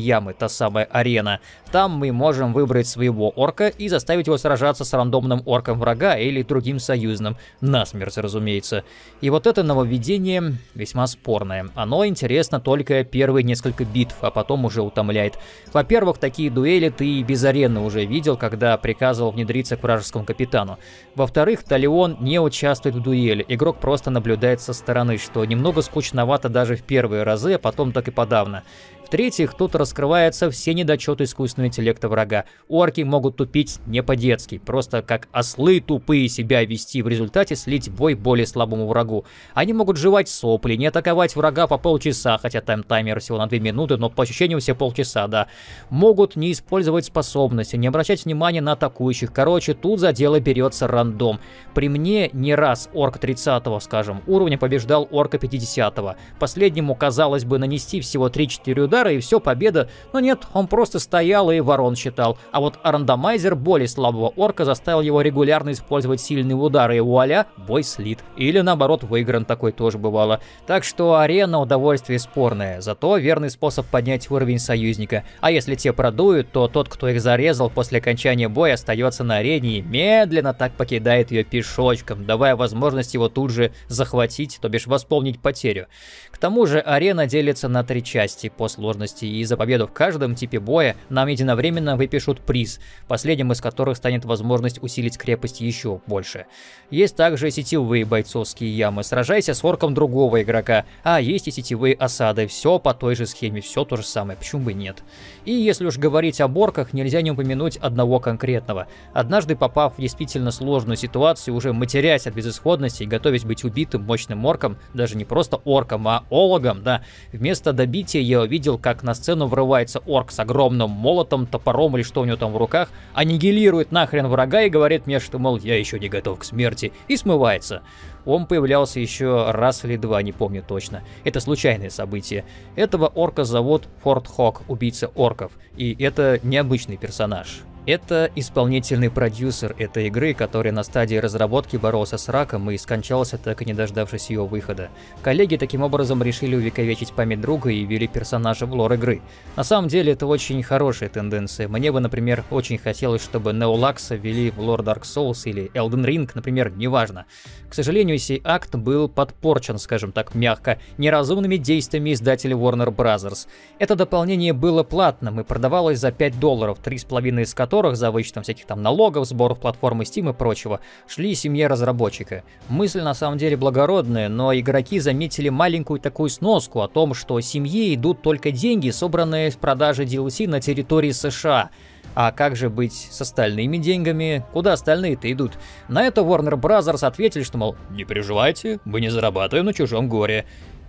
ямы, та самая арена. Там мы можем выбрать своего орка и заставить его сражаться с рандомным орком врага или другим союзным. Насмерть, разумеется. И вот это нововведение весьма спорное. Оно интересно только первые несколько битв, а потом уже утомляет. Во-первых, такие дуэли ты и без арены уже видел, когда приказывал внедриться к вражескому капитану. Во-вторых, Талион не участвует в дуэли, игрок просто наблюдает со стороны, что немного скучновато даже в первые разы, а потом так и подавно. В-третьих, тут раскрываются все недочеты искусственного интеллекта врага. Орки могут тупить не по-детски, просто как ослы тупые себя вести, в результате слить бой более слабому врагу. Они могут жевать сопли, не атаковать врага по полчаса, хотя там таймер всего на 2 минуты, но по ощущению все полчаса, да. Могут не использовать способности, не обращать внимания на атакующих. Короче, тут за дело берется рандом. При мне не раз орк 30-го, скажем, уровня побеждал орка 50-го. Последнему, казалось бы, нанести всего 3-4 удара и все, победа, но нет, он просто стоял и ворон считал. А вот рандомайзер более слабого орка заставил его регулярно использовать сильные удары, и вуаля, бой слит. Или наоборот, выигран, такой тоже бывало. Так что арена удовольствие спорное, зато верный способ поднять уровень союзника. А если те продуют, то тот, кто их зарезал после окончания боя, остается на арене и медленно так покидает ее пешочком, давая возможность его тут же захватить, то бишь восполнить потерю. К тому же арена делится на 3 части по сложности, и за победу в каждом типе боя нам единовременно выпишут приз, последним из которых станет возможность усилить крепость еще больше. Есть также сетевые бойцовские ямы, сражайся с орком другого игрока, а есть и сетевые осады, все по той же схеме, все то же самое, почему бы нет. И если уж говорить об орках, нельзя не упомянуть одного конкретного. Однажды попав в действительно сложную ситуацию, уже матерясь от безысходности и готовясь быть убитым мощным орком, даже не просто орком, а ологом, да, вместо добития я увидел, как на сцену врывается орк с огромным молотом, топором или что у него там в руках, аннигилирует нахрен врага и говорит мне, что, мол, я еще не готов к смерти, и смывается. Он появлялся еще раз или 2, не помню точно. Это случайное событие. Этого орка зовут Форт Хок, убийца орков, и это необычный персонаж. Это исполнительный продюсер этой игры, который на стадии разработки боролся с раком и скончался, так и не дождавшись ее выхода. Коллеги таким образом решили увековечить память друга и ввели персонажа в лор игры. На самом деле это очень хорошая тенденция. Мне бы, например, очень хотелось, чтобы Неолакса ввели в лор Dark Souls или Elden Ring, например, неважно. К сожалению, сей акт был подпорчен, скажем так мягко, неразумными действиями издателей Warner Bros. Это дополнение было платным и продавалось за $5, 3,5 из которых за вычетом всяких там налогов, сборов платформы Steam и прочего, шли семье разработчика. Мысль на самом деле благородная, но игроки заметили маленькую такую сноску о том, что семье идут только деньги, собранные с продажи DLC на территории США. А как же быть с остальными деньгами? Куда остальные-то идут? На это Warner Bros. Ответили, что, мол, не переживайте, мы не зарабатываем на чужом горе.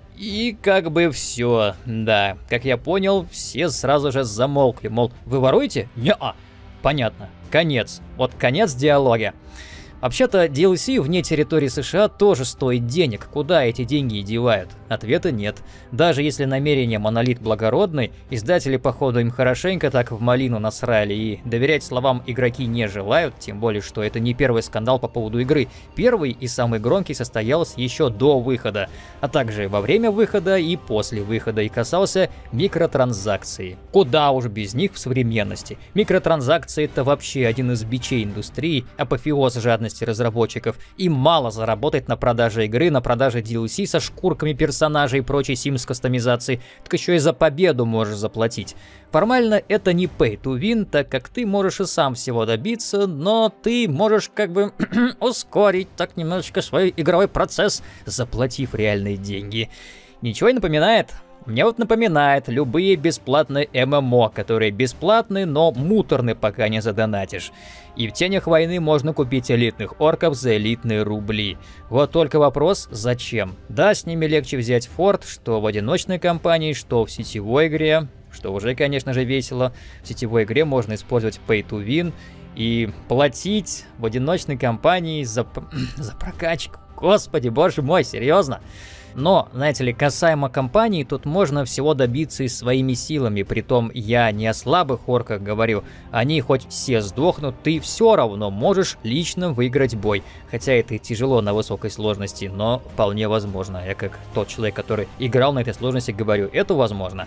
И как бы все, да, как я понял, все сразу же замолкли, мол, вы воруете? Не-а. Понятно. Конец. Вот конец диалога. Вообще-то DLC вне территории США тоже стоит денег. Куда эти деньги девают? Ответа нет. Даже если намерение Monolith благородный, издатели, походу, им хорошенько так в малину насрали и доверять словам игроки не желают, тем более, что это не первый скандал по поводу игры. Первый и самый громкий состоялся еще до выхода, а также во время выхода и после выхода, и касался микротранзакций. Куда уж без них в современности. Микротранзакции — это вообще один из бичей индустрии, апофеоз жадности разработчиков. Им мало заработать на продаже игры, на продаже DLC со шкурками персонажей и прочей Sims кастомизации, так еще и за победу можешь заплатить. Формально это не pay to win, так как ты можешь и сам всего добиться, но ты можешь как бы ускорить так немножечко свой игровой процесс, заплатив реальные деньги. Ничего не напоминает? Мне вот напоминает любые бесплатные ММО, которые бесплатны, но муторны, пока не задонатишь. И в Тенях войны можно купить элитных орков за элитные рубли. Вот только вопрос, зачем? Да, с ними легче взять форт, что в одиночной кампании, что в сетевой игре, что уже, конечно же, весело. В сетевой игре можно использовать pay to win и платить в одиночной кампании за прокачку. Господи, боже мой, серьезно? Но, знаете ли, касаемо компаний, тут можно всего добиться и своими силами. Притом я не о слабых орках говорю. Они хоть все сдохнут, ты все равно можешь лично выиграть бой. Хотя это и тяжело на высокой сложности, но вполне возможно. Я как тот человек, который играл на этой сложности, говорю, это возможно.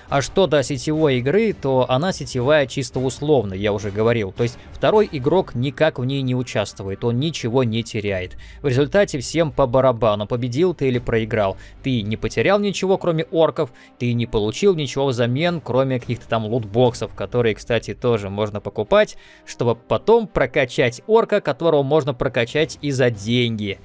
А что до сетевой игры, то она сетевая чисто условно, я уже говорил. То есть второй игрок никак в ней не участвует, он ничего не теряет. В результате всем по барабану, победил ты или проиграл. Ты не потерял ничего, кроме орков, ты не получил ничего взамен, кроме каких-то там лутбоксов, которые, кстати, тоже можно покупать, чтобы потом прокачать орка, которого можно прокачать и за деньги.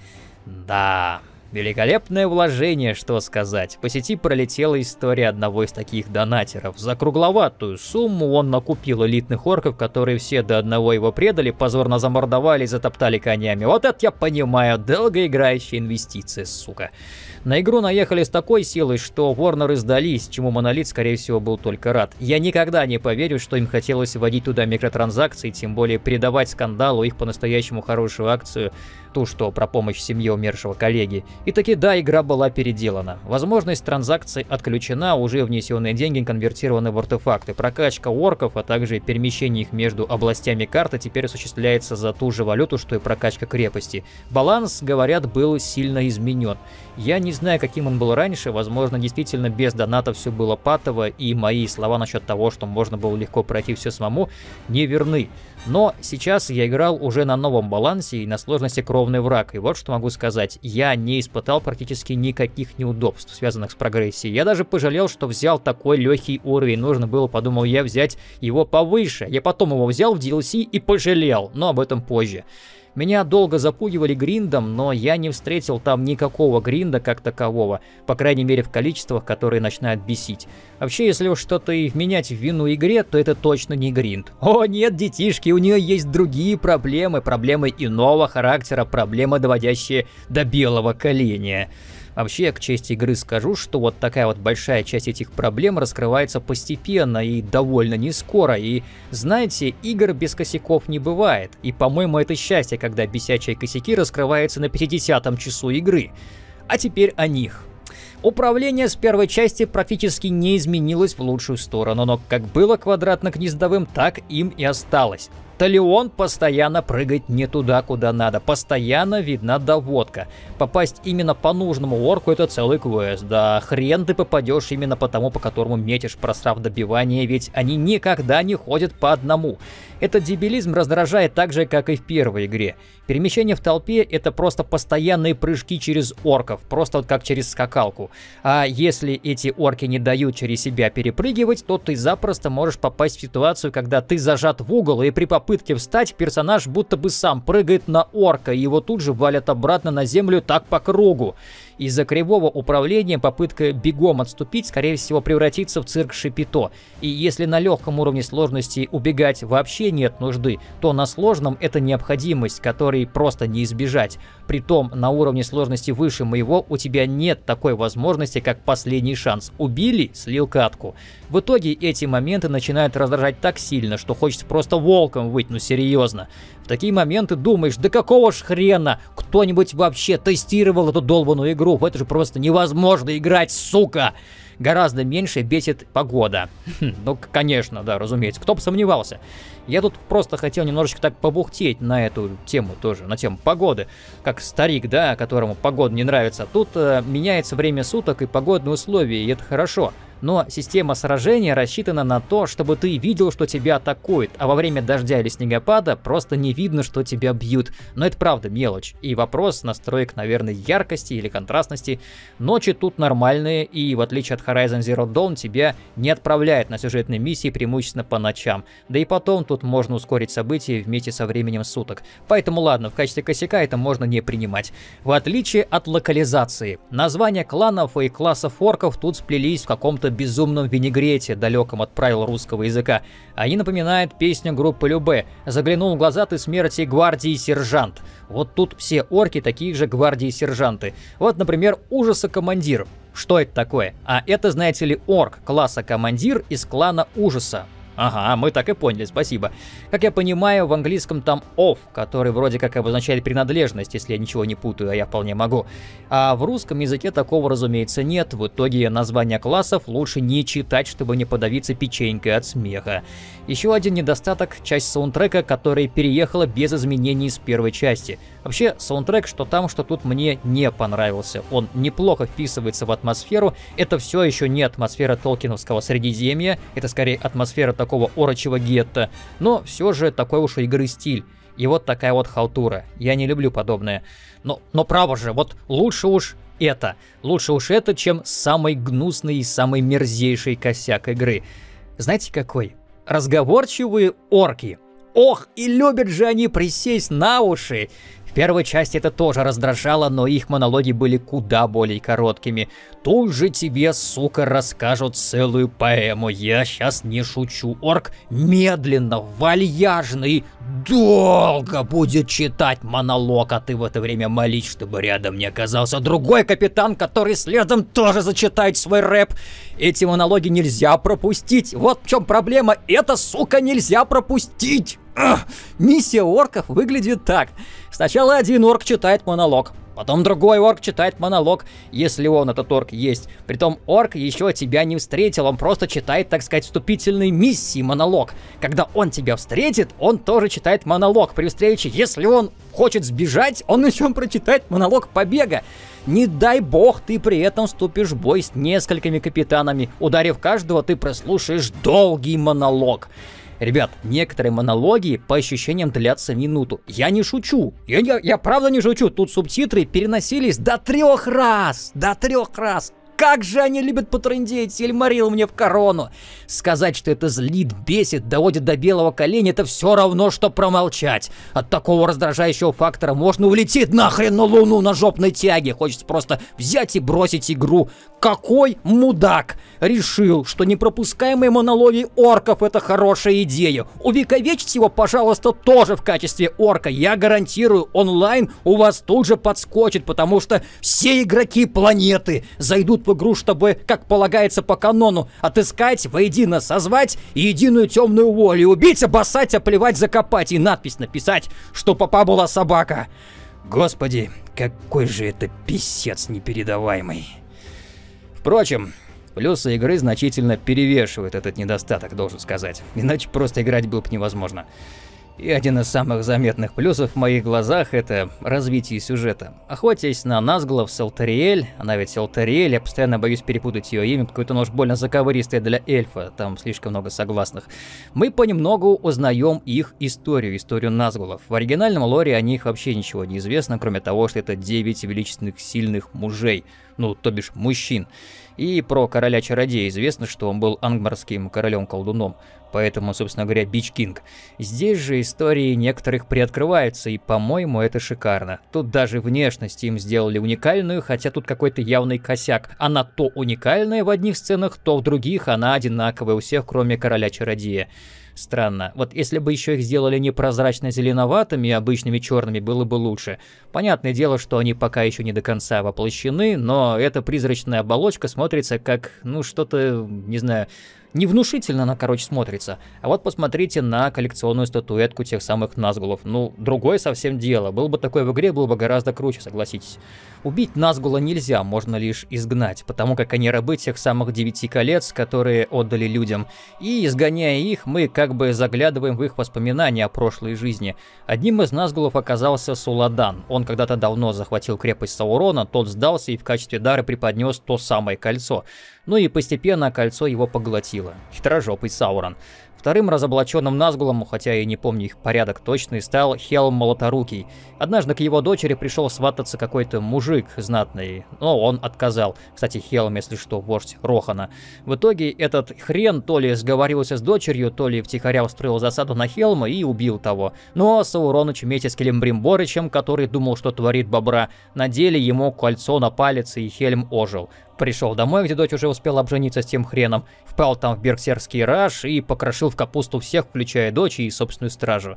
Да... Великолепное вложение, что сказать. По сети пролетела история одного из таких донатеров. За кругловатую сумму он накупил элитных орков, которые все до одного его предали, позорно замордовали и затоптали конями. Вот это я понимаю, долгоиграющая инвестиция, сука. На игру наехали с такой силой, что Warner сдались, чему Monolith, скорее всего, был только рад. Я никогда не поверю, что им хотелось вводить туда микротранзакции, тем более передавать скандалу их по-настоящему хорошую акцию, ту, что про помощь семье умершего коллеги. И таки да, игра была переделана. Возможность транзакций отключена, уже внесенные деньги конвертированы в артефакты. Прокачка орков, а также перемещение их между областями карты теперь осуществляется за ту же валюту, что и прокачка крепости. Баланс, говорят, был сильно изменен. Я не знаю, каким он был раньше, возможно, действительно без доната все было патово, и мои слова насчет того, что можно было легко пройти все самому, не верны. Но сейчас я играл уже на новом балансе и на сложности кровный враг, и вот что могу сказать, я не испытал практически никаких неудобств, связанных с прогрессией. Я даже пожалел, что взял такой легкий уровень, нужно было, подумал я, взять его повыше. Я потом его взял в DLC и пожалел, но об этом позже. Меня долго запугивали гриндом, но я не встретил там никакого гринда как такового, по крайней мере в количествах, которые начинают бесить. Вообще, если уж что-то и вменять в вину игре, то это точно не гринд. О нет, детишки, у нее есть другие проблемы, проблемы иного характера, проблемы, доводящие до белого коленя. Вообще, к чести игры скажу, что вот такая вот большая часть этих проблем раскрывается постепенно и довольно не скоро. И, знаете, игр без косяков не бывает. И, по-моему, это счастье, когда бесячие косяки раскрываются на 50-м часу игры. А теперь о них. Управление с первой части практически не изменилось в лучшую сторону, но как было квадратно-гнездовым, так им и осталось. Талион постоянно прыгает не туда, куда надо, постоянно видна доводка. Попасть именно по нужному орку — это целый квест, да хрен ты попадешь именно по тому, по которому метишь, просрав добивание, ведь они никогда не ходят по одному. Этот дебилизм раздражает так же, как и в первой игре. Перемещение в толпе — это просто постоянные прыжки через орков, просто вот как через скакалку. А если эти орки не дают через себя перепрыгивать, то ты запросто можешь попасть в ситуацию, когда ты зажат в угол, и при попытке встать персонаж будто бы сам прыгает на орка, и его тут же валят обратно на землю так по кругу. Из-за кривого управления попытка бегом отступить, скорее всего, превратится в цирк Шапито. И если на легком уровне сложности убегать вообще нет нужды, то на сложном это необходимость, которой просто не избежать. Притом на уровне сложности выше моего у тебя нет такой возможности, как последний шанс. Убили — слил катку. В итоге эти моменты начинают раздражать так сильно, что хочется просто волком выть, ну серьезно. В такие моменты думаешь, да какого ж хрена кто-нибудь вообще тестировал эту долбаную игру? В это же просто невозможно играть, сука! Гораздо меньше бесит погода. Ну, конечно, да, разумеется, кто бы сомневался. Я тут просто хотел немножечко так побухтеть на эту тему тоже, на тему погоды. Как старик, да, которому погода не нравится. Тут меняется время суток и погодные условия, и это хорошо. Но система сражения рассчитана на то, чтобы ты видел, что тебя атакуют, а во время дождя или снегопада просто не видно, что тебя бьют. Но это правда мелочь. И вопрос настроек, наверное, яркости или контрастности. Ночи тут нормальные, и в отличие от Horizon Zero Dawn тебя не отправляют на сюжетные миссии преимущественно по ночам. Да и потом тут можно ускорить события вместе со временем суток. Поэтому ладно, в качестве косяка это можно не принимать. В отличие от локализации. Названия кланов и классов орков тут сплелись в каком-то безумном винегрете, далеком от правил русского языка. Они напоминают песню группы Любэ «Заглянул в глаза ты смерти гвардии сержант». Вот тут все орки такие же гвардии сержанты. Вот, например, ужаса командир. Что это такое? А это, знаете ли, орк класса командир из клана ужаса. Ага, мы так и поняли, спасибо. Как я понимаю, в английском там off, который вроде как обозначает принадлежность, если я ничего не путаю, а я вполне могу. А в русском языке такого, разумеется, нет. В итоге названия классов лучше не читать, чтобы не подавиться печенькой от смеха. Еще один недостаток — часть саундтрека, которая переехала без изменений с первой части. Вообще, саундтрек, что там, что тут, мне не понравился. Он неплохо вписывается в атмосферу. Это все еще не атмосфера толкиновского Средиземья, это скорее атмосфера такого орочего гетто, но все же такой уж у игры стиль. И вот такая вот халтура. Я не люблю подобное. Но право же, вот лучше уж это, чем самый гнусный и самый мерзейший косяк игры. Знаете какой? Разговорчивые орки. Ох, и любят же они присесть на уши. В первой части это тоже раздражало, но их монологи были куда более короткими. Тут же тебе, сука, расскажут целую поэму. Я сейчас не шучу. Орк медленно, вальяжно и долго будет читать монолог, а ты в это время молись, чтобы рядом не оказался другой капитан, который следом тоже зачитает свой рэп. Эти монологи нельзя пропустить. Вот в чем проблема. Это, сука, нельзя пропустить. Миссия орков выглядит так. Сначала один орк читает монолог, потом другой орк читает монолог, если он, этот орк, есть. Притом орк еще тебя не встретил, он просто читает, так сказать, вступительной миссии монолог. Когда он тебя встретит, он тоже читает монолог при встрече. Если он хочет сбежать, он еще прочитает монолог побега. Не дай бог ты при этом вступишь в бой с несколькими капитанами. Ударив каждого, ты прослушаешь долгий монолог. Ребят, некоторые монологи по ощущениям длятся минуту. Я не шучу. Я правда не шучу. Тут субтитры переносились до 3 раз. До 3 раз. Как же они любят потрындеть, Сильмарил мне в корону. Сказать, что это злит, бесит, доводит до белого коленя, это все равно, что промолчать. От такого раздражающего фактора можно улететь нахрен на Луну на жопной тяге. Хочется просто взять и бросить игру. Какой мудак решил, что непропускаемые монологи орков — это хорошая идея? Увековечьте его, пожалуйста, тоже в качестве орка. Я гарантирую, онлайн у вас тут же подскочит, потому что все игроки планеты зайдут в игру, чтобы, как полагается по канону, отыскать, воедино созвать единую темную волю, убить, обоссать, оплевать, закопать и надпись написать, что попа была собака. Господи, какой же это писец непередаваемый. Впрочем, плюсы игры значительно перевешивают этот недостаток, должен сказать. Иначе просто играть было бы невозможно. И один из самых заметных плюсов в моих глазах — это развитие сюжета. Охотясь на Назгулов с Элтариэль, она ведь Элтариэль, я постоянно боюсь перепутать ее имя, какое-то уж больно заковыристое для эльфа, там слишком много согласных. Мы понемногу узнаем их историю Назгулов. В оригинальном лоре о них вообще ничего не известно, кроме того, что это 9 величественных сильных мужей, ну, то бишь мужчин. И про короля-чародея известно, что он был ангмарским королем-колдуном, поэтому, собственно говоря, Бич Кинг. Здесь же истории некоторых приоткрываются, и, по-моему, это шикарно. Тут даже внешность им сделали уникальную, хотя тут какой-то явный косяк. Она то уникальная в одних сценах, то в других она одинаковая у всех, кроме короля-чародея. Странно. Вот если бы еще их сделали не прозрачно-зеленоватыми, а обычными черными, было бы лучше. Понятное дело, что они пока еще не до конца воплощены, но эта призрачная оболочка смотрится как, ну, что-то, не знаю, невнушительно она, короче, смотрится. А вот посмотрите на коллекционную статуэтку тех самых Назгулов. Ну, другое совсем дело. Был бы такой в игре, было бы гораздо круче, согласитесь. Убить Назгула нельзя, можно лишь изгнать, потому как они рабы тех самых 9 колец, которые отдали людям. И, изгоняя их, мы как бы заглядываем в их воспоминания о прошлой жизни. Одним из Назгулов оказался Суладан. Он когда-то давно захватил крепость Саурона, тот сдался и в качестве дара преподнес то самое кольцо. Ну и постепенно кольцо его поглотило. Хитрожопый Саурон. Вторым разоблаченным Назгулом, хотя и не помню их порядок точный, стал Хелм Молоторукий. Однажды к его дочери пришел свататься какой-то мужик знатный, но он отказал. Кстати, Хелм, если что, вождь Рохана. В итоге этот хрен то ли сговорился с дочерью, то ли втихаря устроил засаду на Хелма и убил того. Но Сауроныч вместе с Келембримборычем, который думал, что творит бобра, надели ему кольцо на палец, и Хельм ожил. Пришел домой, где дочь уже успела обжениться с тем хреном, впал там в берсеркский раж и покрошил в капусту всех, включая дочь и собственную стражу.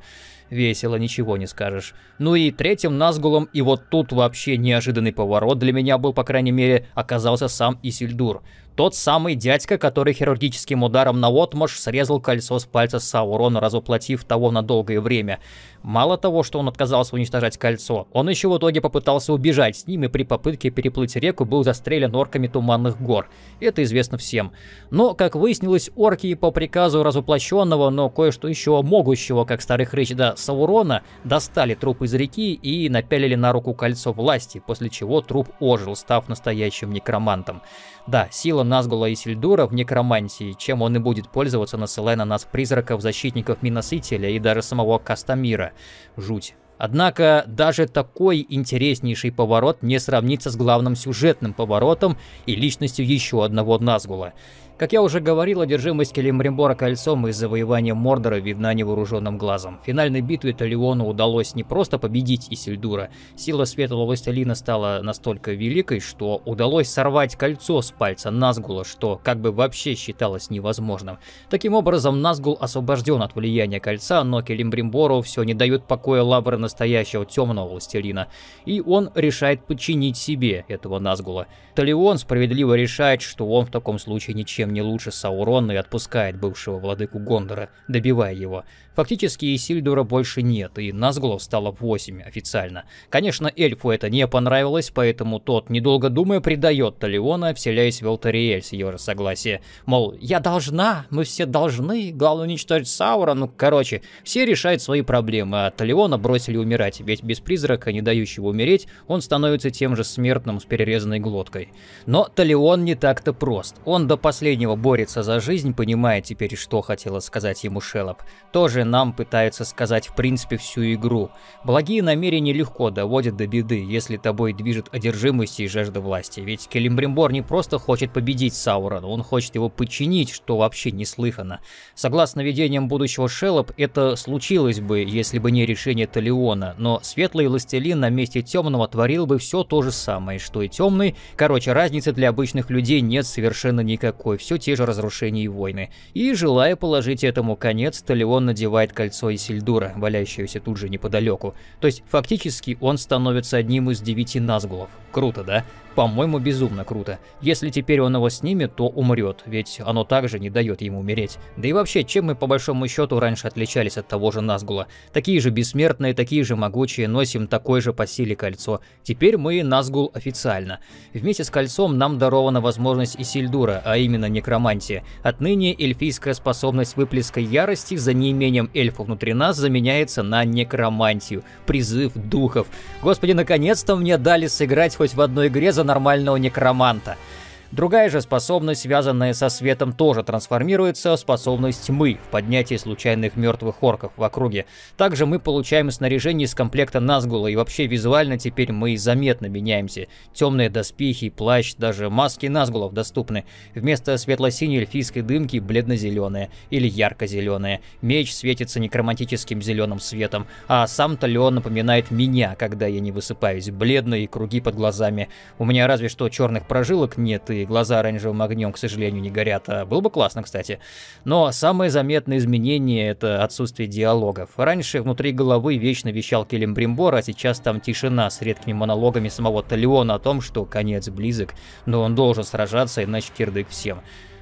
Весело, ничего не скажешь. Ну и третьим Назгулом, и вот тут вообще неожиданный поворот для меня был, по крайней мере, оказался сам Исильдур. Тот самый дядька, который хирургическим ударом наотмашь срезал кольцо с пальца Саурона, разоплотив того на долгое время. Мало того, что он отказался уничтожать кольцо, он еще в итоге попытался убежать с ним и при попытке переплыть реку был застрелен орками Туманных гор. Это известно всем. Но, как выяснилось, орки по приказу разоплощенного, но кое-что еще могущего, как старый хрыч Саурона, достали труп из реки и напялили на руку кольцо власти, после чего труп ожил, став настоящим некромантом. Да, сила Назгула Исильдура в некромантии, чем он и будет пользоваться, насылая на нас призраков, защитников Миносителя и даже самого Кастамира. Жуть. Однако даже такой интереснейший поворот не сравнится с главным сюжетным поворотом и личностью еще одного Назгула. Как я уже говорил, одержимость Келимбримбора кольцом и завоевание Мордора видна невооруженным глазом. В финальной битве Талиону удалось не просто победить Исильдура, сила Светлого Властелина стала настолько великой, что удалось сорвать кольцо с пальца Назгула, что как бы вообще считалось невозможным. Таким образом, Назгул освобожден от влияния кольца, но Келимбримбору все не дают покоя лавры настоящего Темного Властелина, и он решает подчинить себе этого Назгула. Талион справедливо решает, что он в таком случае ничем не лучше Саурона и отпускает бывшего владыку Гондора, добивая его. Фактически Исильдура больше нет, и Назгулов стало 8 официально. Конечно, эльфу это не понравилось, поэтому тот, недолго думая, предает Талиона, вселяясь в Элтариэль с его же согласия. Мол, я должна, мы все должны, главное уничтожить Саура, ну короче, все решают свои проблемы, а Талиона бросили умирать, ведь без призрака, не дающего умереть, он становится тем же смертным с перерезанной глоткой. Но Талион не так-то прост, он до последнего борется за жизнь, понимая теперь, что хотела сказать ему Шеллоп. Тоже нам пытается сказать в принципе всю игру. Благие намерения легко доводят до беды, если тобой движет одержимость и жажда власти. Ведь Келимбримбор не просто хочет победить Саурона, он хочет его подчинить, что вообще неслыханно. Согласно видениям будущего Шеллоп, это случилось бы, если бы не решение Талиона, но Светлый Властелин на месте Темного творил бы все то же самое, что и Темный. Короче, разницы для обычных людей нет совершенно никакой, все те же разрушения и войны. И желая положить этому конец, Талион надевает кольцо Исильдура, валяющееся тут же неподалеку. То есть фактически он становится одним из 9 Назгулов. Круто, да? По-моему, безумно круто. Если теперь он его снимет, то умрет, ведь оно также не дает ему умереть. Да и вообще, чем мы по большому счету раньше отличались от того же Назгула? Такие же бессмертные, такие же могучие, носим такое же по силе кольцо. Теперь мы Назгул официально. Вместе с кольцом нам дарована возможность Исильдура, а именно некромантия. Отныне эльфийская способность выплеска ярости за неимением эльфа внутри нас заменяется на некромантию. Призыв духов. Господи, наконец-то мне дали сыграть хоть в одной игре за нормального некроманта. Другая же способность, связанная со светом, тоже трансформируется в способность тьмы в поднятии случайных мертвых орков в округе. Также мы получаем снаряжение из комплекта Назгула, и вообще визуально теперь мы заметно меняемся. Темные доспехи, плащ, даже маски Назгулов доступны. Вместо светло-синей эльфийской дымки бледно-зеленая или ярко-зеленая. Меч светится некромантическим зеленым светом, а сам Талион напоминает меня, когда я не высыпаюсь, бледные и круги под глазами. У меня разве что черных прожилок нет, и глаза оранжевым огнем, к сожалению, не горят. А было бы классно, кстати. Но самое заметное изменение — это отсутствие диалогов. Раньше внутри головы вечно вещал Келимбримбор, а сейчас там тишина с редкими монологами самого Талиона о том, что конец близок, но он должен сражаться, иначе кирдык всем.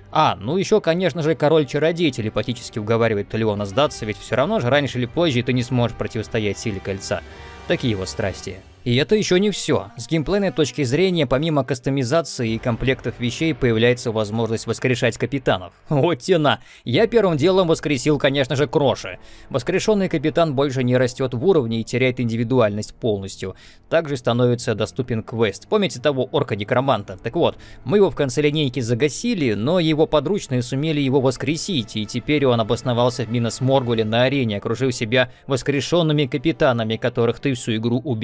Ну еще, конечно же, король-чародей телепатически уговаривает Талиона сдаться, ведь все равно же раньше или позже ты не сможешь противостоять силе кольца. Такие вот страсти. И это еще не все. С геймплейной точки зрения, помимо кастомизации и комплектов вещей, появляется возможность воскрешать капитанов. Вот тена! Я первым делом воскресил, конечно же, Кроша. Воскрешенный капитан больше не растет в уровне и теряет индивидуальность полностью. Также становится доступен квест. Помните того орка-некроманта? Так вот, мы его в конце линейки загасили, но его подручные сумели его воскресить, и теперь он обосновался в Минос Моргуле на арене, окружив себя воскрешенными капитанами, которых ты всю игру убивал.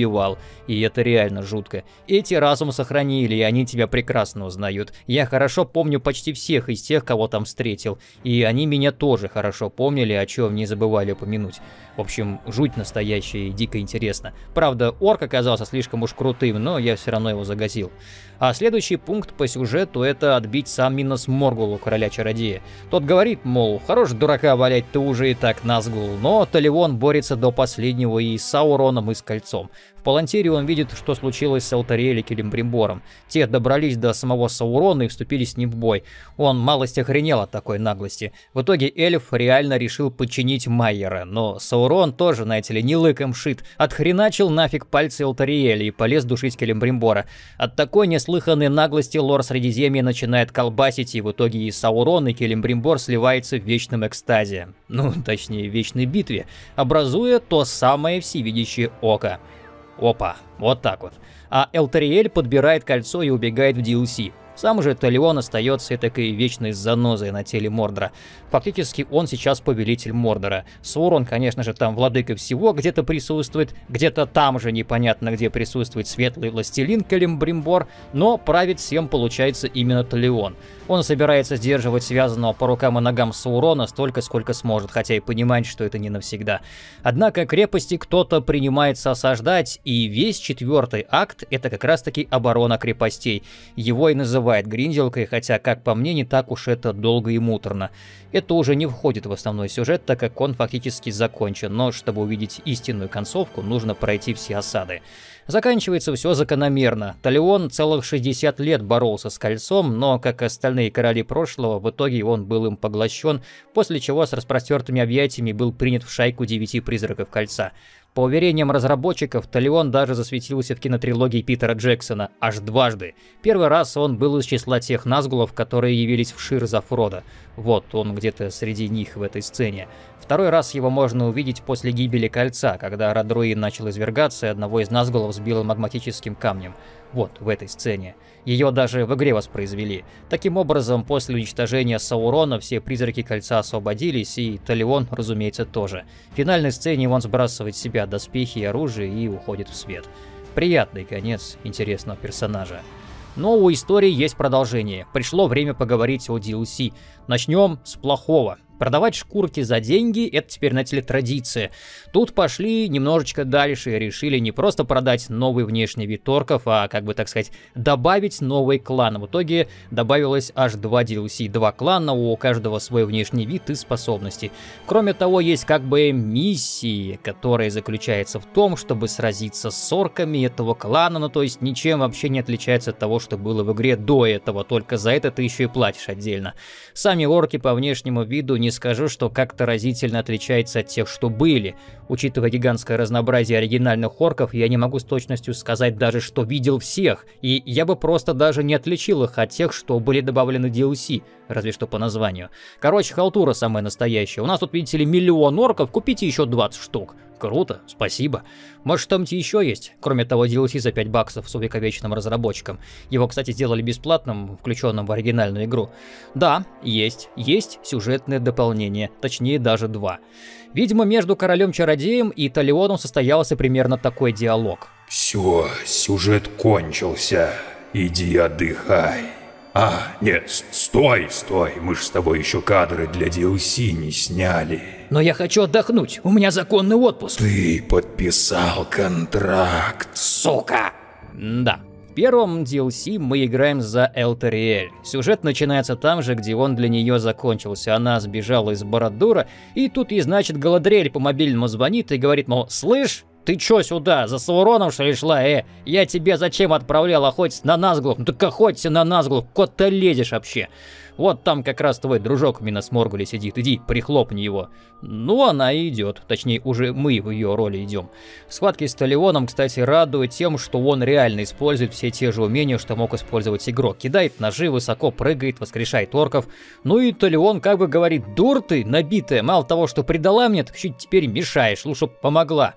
и это реально жутко. Эти разум сохранили, и они тебя прекрасно узнают. Я хорошо помню почти всех из тех, кого там встретил, и они меня тоже хорошо помнили, о чем не забывали упомянуть. В общем, жуть настоящая и дико интересно. Правда, орк оказался слишком уж крутым, но я все равно его загасил. А следующий пункт по сюжету — это отбить сам Минос Моргул у короля-чародея. Тот говорит, мол, хорош дурака валять, ты уже и так Назгул, но Талион борется до последнего и с Сауроном, и с Кольцом. В Палантире он видит, что случилось с Элтариэль и Келембримбором. Те добрались до самого Саурона и вступили с ним в бой. Он малость охренел от такой наглости. В итоге эльф реально решил подчинить Майера, но Саурон тоже, знаете ли, не лыком шит. Отхреначил нафиг пальцы Элтариэля и полез душить Келембримбора. От такой неслыханной наглости лор Средиземья начинает колбасить, и в итоге и Саурон, и Келембримбор сливаются в вечном экстазе. Ну, точнее, в вечной битве, образуя то самое всевидящее око. Опа, вот так вот. А Элтариэль подбирает кольцо и убегает в DLC. Сам же Талион остается этакой вечной занозой на теле Мордора. Фактически он сейчас повелитель Мордора. Саурон, конечно же, там владыка всего где-то присутствует, где-то там же непонятно где присутствует светлый властелин Келембримбор, но правит всем получается именно Талион. Он собирается сдерживать связанного по рукам и ногам Саурона столько, сколько сможет, хотя и понимает, что это не навсегда. Однако крепости кто-то принимается осаждать, и весь 4-й акт — это как раз-таки оборона крепостей. Его и называют гринделкой, хотя, как по мне, не так уж это долго и муторно. Это уже не входит в основной сюжет, так как он фактически закончен, но чтобы увидеть истинную концовку, нужно пройти все осады. Заканчивается все закономерно. Талион целых 60 лет боролся с Кольцом, но, как и остальные короли прошлого, в итоге он был им поглощен, после чего с распростертыми объятиями был принят в шайку 9 призраков Кольца. По уверениям разработчиков, Талион даже засветился в кинотрилогии Питера Джексона аж дважды. Первый раз он был из числа тех Назгулов, которые явились в Шир за Фродо. Вот, он где-то среди них в этой сцене. Второй раз его можно увидеть после гибели Кольца, когда Родруин начал извергаться, и одного из Назгулов сбило магматическим камнем. Вот, в этой сцене. Ее даже в игре воспроизвели. Таким образом, после уничтожения Саурона все призраки Кольца освободились, и Талион, разумеется, тоже. В финальной сцене он сбрасывает с себя доспехи и оружие и уходит в свет. Приятный конец интересного персонажа. Но у истории есть продолжение. Пришло время поговорить о DLC. Начнем с плохого. Продавать шкурки за деньги — это теперь, знаете ли, традиция. Тут пошли немножечко дальше и решили не просто продать новый внешний вид орков, а, как бы так сказать, добавить новый клан. В итоге добавилось аж 2 DLC, 2 клана, у каждого свой внешний вид и способности. Кроме того, есть как бы миссии, которая заключается в том, чтобы сразиться с орками этого клана, ну то есть ничем вообще не отличается от того, что было в игре до этого, только за это ты еще и платишь отдельно. Сами орки по внешнему виду не скажу, что как-то разительно отличается от тех, что были. Учитывая гигантское разнообразие оригинальных орков, я не могу с точностью сказать даже, что видел всех, и я бы просто даже не отличил их от тех, что были добавлены DLC, разве что по названию. Короче, халтура самая настоящая. У нас тут, видите ли, 1 000 000 орков, купите еще 20 штук. Круто, спасибо. Может, что-нибудь еще есть? Кроме того, DLC за 5 баксов с увековеченным разработчиком. Его, кстати, сделали бесплатным, включенным в оригинальную игру. Да, есть. Есть сюжетное дополнение. Точнее, даже 2. Видимо, между королем-чародеем и Талионом состоялся примерно такой диалог. Все, сюжет кончился. Иди отдыхай. Нет, стой, мы ж с тобой еще кадры для DLC не сняли. Но я хочу отдохнуть, у меня законный отпуск. Ты подписал контракт. Сука! Да. В первом DLC мы играем за Элтариэль. Сюжет начинается там же, где он для нее закончился. Она сбежала из Барад-дура, и тут ей, значит, Галадриэль по мобильному звонит и говорит, мол, слышь, ты чё сюда, за Сауроном что ли шла, Я тебе зачем отправлял охотиться на Назгулов? Ну так охоться на Назгулов, куда ты лезешь вообще? Вот там как раз твой дружок в Минос Моргуле сидит, иди, прихлопни его. Ну, она и идет, точнее, уже мы в ее роли идем. Схватки с Талионом, кстати, радует тем, что он реально использует все те же умения, что мог использовать игрок. Кидает ножи, высоко прыгает, воскрешает орков. Ну и Талион как бы говорит, дур ты, набитая, мало того, что предала мне, так еще теперь мешаешь, лучше б помогла.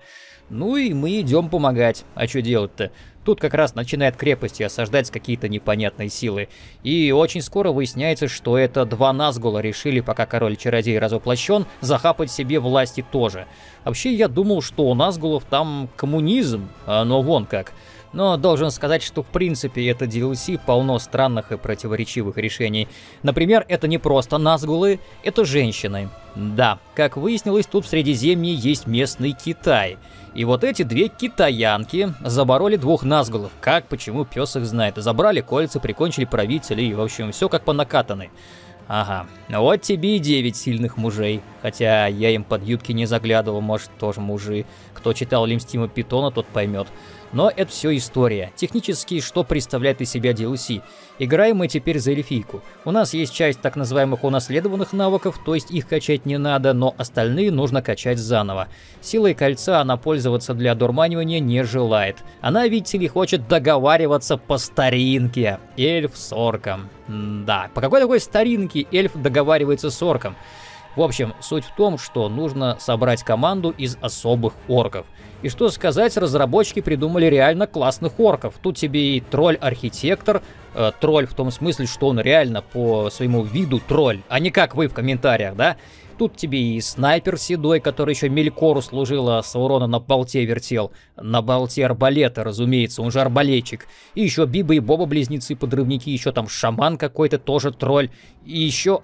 Ну и мы идем помогать. А что делать-то? Тут как раз начинает крепости осаждать какие-то непонятные силы. И очень скоро выясняется, что это два Назгула решили, пока король-чародей разоплощен, захапать себе власти тоже. Вообще, я думал, что у Назгулов там коммунизм, но вон как. Но должен сказать, что в принципе это DLC полно странных и противоречивых решений. Например, это не просто Назгулы, это женщины. Да, как выяснилось, тут в Средиземье есть местный Китай. И вот эти две китаянки забороли двух Назгулов. Как, почему, пес их знает. Забрали кольца, прикончили правителей, и в общем все как по накатанной. Ага, вот тебе и 9 сильных мужей. Хотя я им под юбки не заглядывал, может тоже мужи. Кто читал Лимстима Питона, тот поймет. Но это все история. Технически, что представляет из себя DLC? Играем мы теперь за эльфийку. У нас есть часть так называемых унаследованных навыков, то есть их качать не надо, но остальные нужно качать заново. Силой кольца она пользоваться для одурманивания не желает. Она, видите ли, хочет договариваться по старинке. Эльф с орком. Да, по какой такой старинке эльф договаривается с орком? В общем, суть в том, что нужно собрать команду из особых орков. И что сказать, разработчики придумали реально классных орков. Тут тебе и тролль-архитектор, тролль в том смысле, что он реально по своему виду тролль, а не как вы в комментариях, да? Тут тебе и снайпер седой, который еще Мелькору служил, а Саурона на болте вертел. На болте арбалета, разумеется, он же арбалетчик. И еще Биба и Боба близнецы-подрывники, еще там шаман какой-то, тоже тролль. И еще...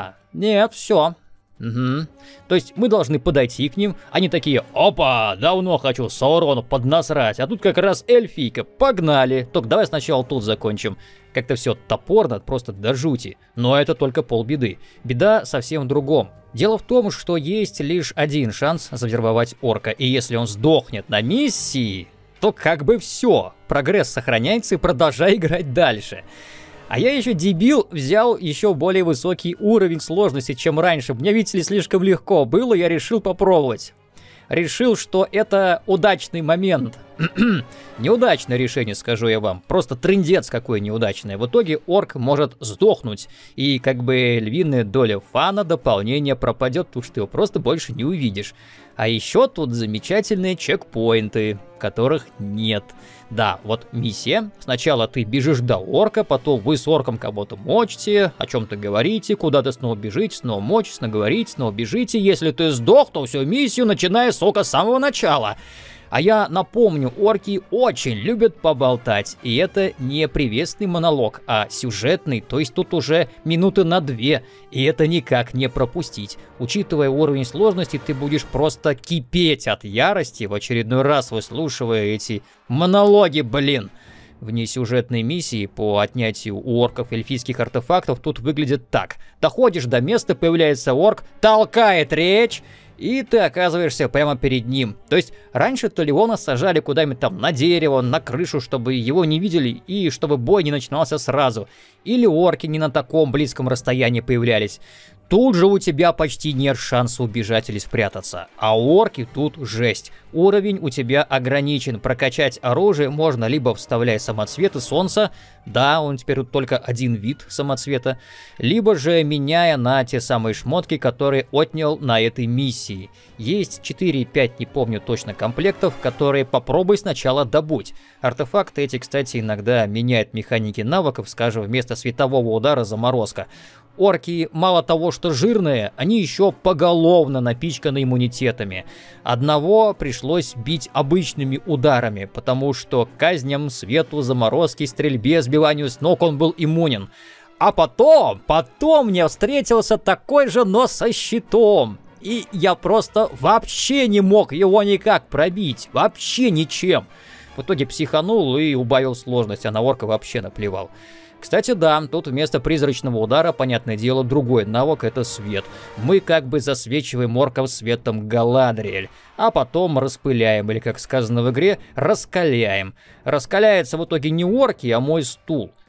нет, все. Угу. То есть мы должны подойти к ним, они такие: опа, давно хочу Саурону поднасрать, а тут как раз эльфийка, погнали. Только давай сначала тут закончим. Как-то все топорно, просто до жути. Но это только полбеды. Беда совсем в другом. Дело в том, что есть лишь один шанс завербовать орка, и если он сдохнет на миссии, то как бы все, прогресс сохраняется и продолжай играть дальше. А я еще дебил, взял еще более высокий уровень сложности, чем раньше. Мне, видите ли, слишком легко было, я решил попробовать. Решил, что это удачный момент. Неудачное решение, скажу я вам. Просто трындец какой неудачный. В итоге орк может сдохнуть. И как бы львиная доля фана дополнения пропадет, потому что ты его просто больше не увидишь. А еще тут замечательные чекпоинты, которых нет. Да, вот миссия. Сначала ты бежишь до орка, потом вы с орком кого-то мочите, о чем-то говорите, куда-то снова бежите, снова мочите, снова говорите, снова бежите. Если ты сдох, то всю миссию начиная с самого начала. А я напомню, орки очень любят поболтать, и это не приветственный монолог, а сюжетный, то есть тут уже минуты на 2, и это никак не пропустить. Учитывая уровень сложности, ты будешь просто кипеть от ярости, в очередной раз выслушивая эти монологи, блин. Внесюжетные миссии по отнятию у орков эльфийских артефактов тут выглядят так. Доходишь до места, появляется орк, толкает речь, и ты оказываешься прямо перед ним. То есть раньше-то Леона сажали куда-нибудь там на дерево, на крышу, чтобы его не видели и чтобы бой не начинался сразу. Или орки не на таком близком расстоянии появлялись. Тут же у тебя почти нет шанса убежать или спрятаться. А орки тут жесть. Уровень у тебя ограничен. Прокачать оружие можно либо вставляя самоцветы солнца, да, он теперь тут только один вид самоцвета, либо же меняя на те самые шмотки, которые отнял на этой миссии. Есть 4-5, не помню точно, комплектов, которые попробуй сначала добудь. Артефакты эти, кстати, иногда меняют механики навыков, скажем, вместо светового удара заморозка. Орки мало того, что жирные, они еще поголовно напичканы иммунитетами. Одного пришлось бить обычными ударами, потому что к казням, свету, заморозке, стрельбе, сбиванию с ног он был иммунен. А потом мне встретился такой же, но со щитом. И я просто вообще не мог его никак пробить, вообще ничем. В итоге психанул и убавил сложность, а на орка вообще наплевал. Кстати, да, тут вместо призрачного удара, понятное дело, другой навык — это свет. Мы как бы засвечиваем орков светом Галадриэль, а потом распыляем, или, как сказано в игре, раскаляем. Раскаляется в итоге не орки, а мой стул.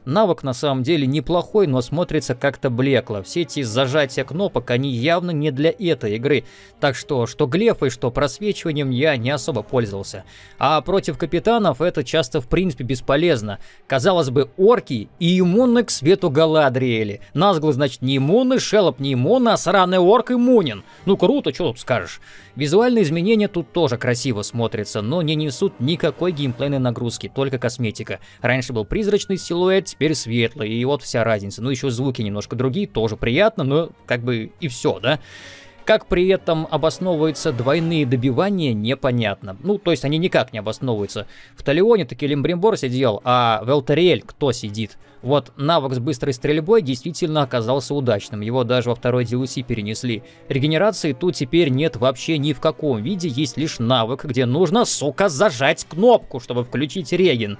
Навык на самом деле неплохой, но смотрится как-то блекло. Все эти зажатия кнопок, они явно не для этой игры. Так что глефой, что просвечиванием я не особо пользовался. А против капитанов это часто в принципе бесполезно. Казалось бы, орки и иммунны к свету Галадриэли. Назглы, значит, не иммунны, Шеллоп не иммунны, а сраный орк иммунен. Ну круто, что тут скажешь. Визуальные изменения тут тоже красиво смотрятся, но не несут никакой геймплейной нагрузки, только косметика. Раньше был призрачный силуэт, теперь светлый, и вот вся разница. Ну еще звуки немножко другие, тоже приятно, но как бы и все, да? Как при этом обосновываются двойные добивания, непонятно. Ну, то есть они никак не обосновываются. В Талионе-то Келимбримбор сидел, а в Элтариэль кто сидит? Вот навык с быстрой стрельбой действительно оказался удачным, его даже во второй DLC перенесли. Регенерации тут теперь нет вообще ни в каком виде, есть лишь навык, где нужно, сука, зажать кнопку, чтобы включить реген.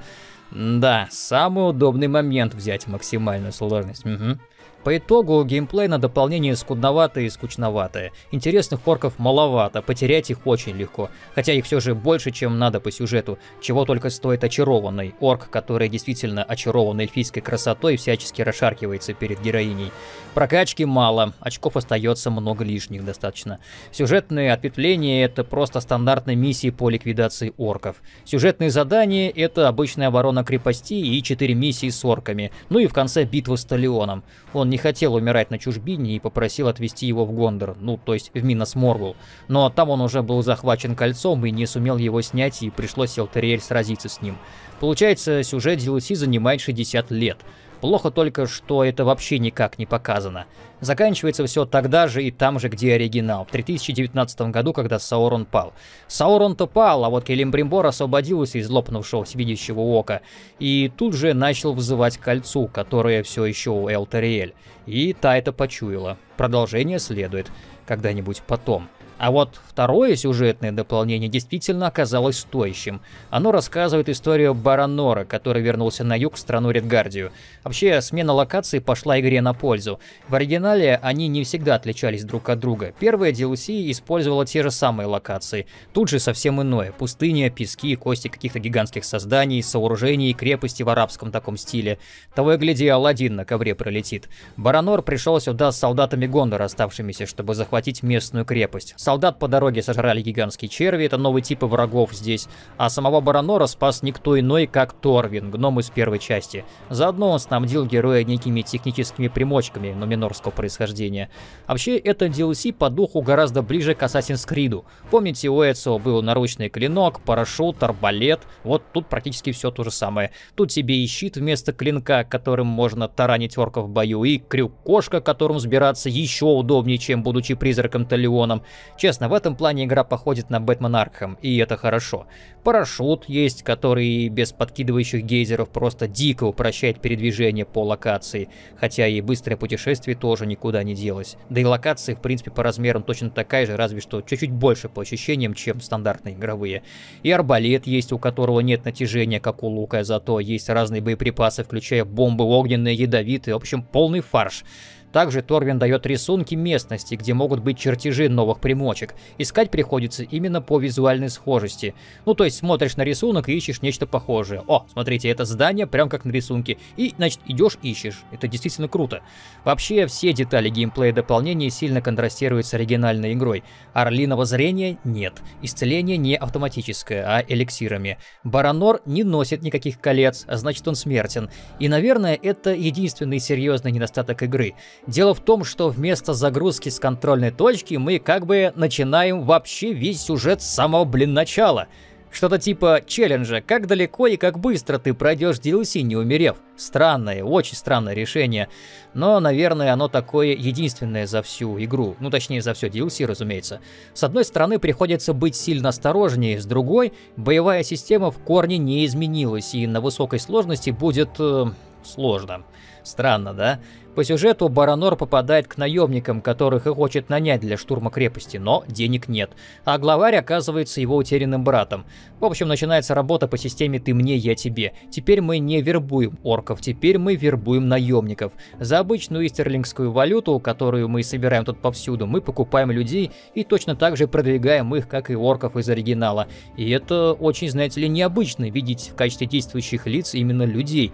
Да, самый удобный момент взять максимальную сложность. Угу. По итогу геймплей на дополнение скудноватое и скучноватое. Интересных орков маловато, потерять их очень легко. Хотя их все же больше, чем надо по сюжету. Чего только стоит очарованный орк, который действительно очарован эльфийской красотой и всячески расшаркивается перед героиней. Прокачки мало, очков остается много лишних достаточно. Сюжетные ответвления — это просто стандартные миссии по ликвидации орков. Сюжетные задания — это обычная оборона крепости и 4 миссии с орками. Ну и в конце битва с Талионом. Он не хотел умирать на чужбине и попросил отвезти его в Гондор, ну то есть в Минос Моргул. Но там он уже был захвачен кольцом и не сумел его снять, и пришлось Элтариэль сразиться с ним. Получается, сюжет DLC занимает 60 лет. Плохо только, что это вообще никак не показано. Заканчивается все тогда же и там же, где оригинал, в 3019 году, когда Саурон пал. Саурон-то пал, а вот Келимбримбор освободился из лопнувшего всевидящего ока, и тут же начал вызывать кольцу, которое все еще у Элтариэль. И та это почуяла. Продолжение следует когда-нибудь потом. А вот второе сюжетное дополнение действительно оказалось стоящим. Оно рассказывает историю Баранора, который вернулся на юг в страну Редгардию. Вообще, смена локаций пошла игре на пользу. В оригинале они не всегда отличались друг от друга. Первая DLC использовала те же самые локации. Тут же совсем иное. Пустыня, пески, кости каких-то гигантских созданий, сооружений, крепости в арабском таком стиле. Того и гляди, Аладдин на ковре пролетит. Баранор пришел сюда с солдатами Гондора, оставшимися, чтобы захватить местную крепость. Солдат по дороге сожрали гигантские черви, это новый тип врагов здесь, а самого Баранора спас никто иной, как Торвин, гном из первой части. Заодно он снабдил героя некими техническими примочками нуминорского происхождения. Вообще, это DLC по духу гораздо ближе к Assassin's Creed. Помните, у Эцио был наручный клинок, парашют, арбалет, вот тут практически все то же самое. Тут тебе и щит вместо клинка, которым можно таранить орков в бою, и крюк-кошка, которым взбираться еще удобнее, чем будучи призраком Талионом. Честно, в этом плане игра походит на Бэтмен Аркхэм, и это хорошо. Парашют есть, который без подкидывающих гейзеров просто дико упрощает передвижение по локации, хотя и быстрое путешествие тоже никуда не делось. Да и локация, в принципе, по размерам точно такая же, разве что чуть-чуть больше по ощущениям, чем стандартные игровые. И арбалет есть, у которого нет натяжения, как у лука, зато есть разные боеприпасы, включая бомбы огненные, ядовитые, в общем, полный фарш. Также Торвин дает рисунки местности, где могут быть чертежи новых примочек. Искать приходится именно по визуальной схожести. Ну, то есть смотришь на рисунок и ищешь нечто похожее. О, смотрите, это здание прям как на рисунке. И, значит, идешь ищешь. Это действительно круто. Вообще, все детали геймплея дополнения сильно контрастируют с оригинальной игрой. Орлиного зрения нет. Исцеление не автоматическое, а эликсирами. Баранор не носит никаких колец, а значит он смертен. И, наверное, это единственный серьезный недостаток игры. Дело в том, что вместо загрузки с контрольной точки мы как бы начинаем вообще весь сюжет с самого, начала. Что-то типа челленджа, как далеко и как быстро ты пройдешь DLC, не умерев. Странное, очень странное решение. Но, наверное, оно такое единственное за всю игру. Ну, точнее, за все DLC, разумеется. С одной стороны, приходится быть сильно осторожнее, с другой, боевая система в корне не изменилась, и на высокой сложности будет сложно. Странно, да? По сюжету Баранор попадает к наемникам, которых и хочет нанять для штурма крепости, но денег нет. А главарь оказывается его утерянным братом. В общем, начинается работа по системе «ты мне, я тебе». Теперь мы не вербуем орков, теперь мы вербуем наемников. За обычную истерлингскую валюту, которую мы собираем тут повсюду, мы покупаем людей и точно так же продвигаем их, как и орков из оригинала. И это очень, знаете ли, необычно видеть в качестве действующих лиц именно людей.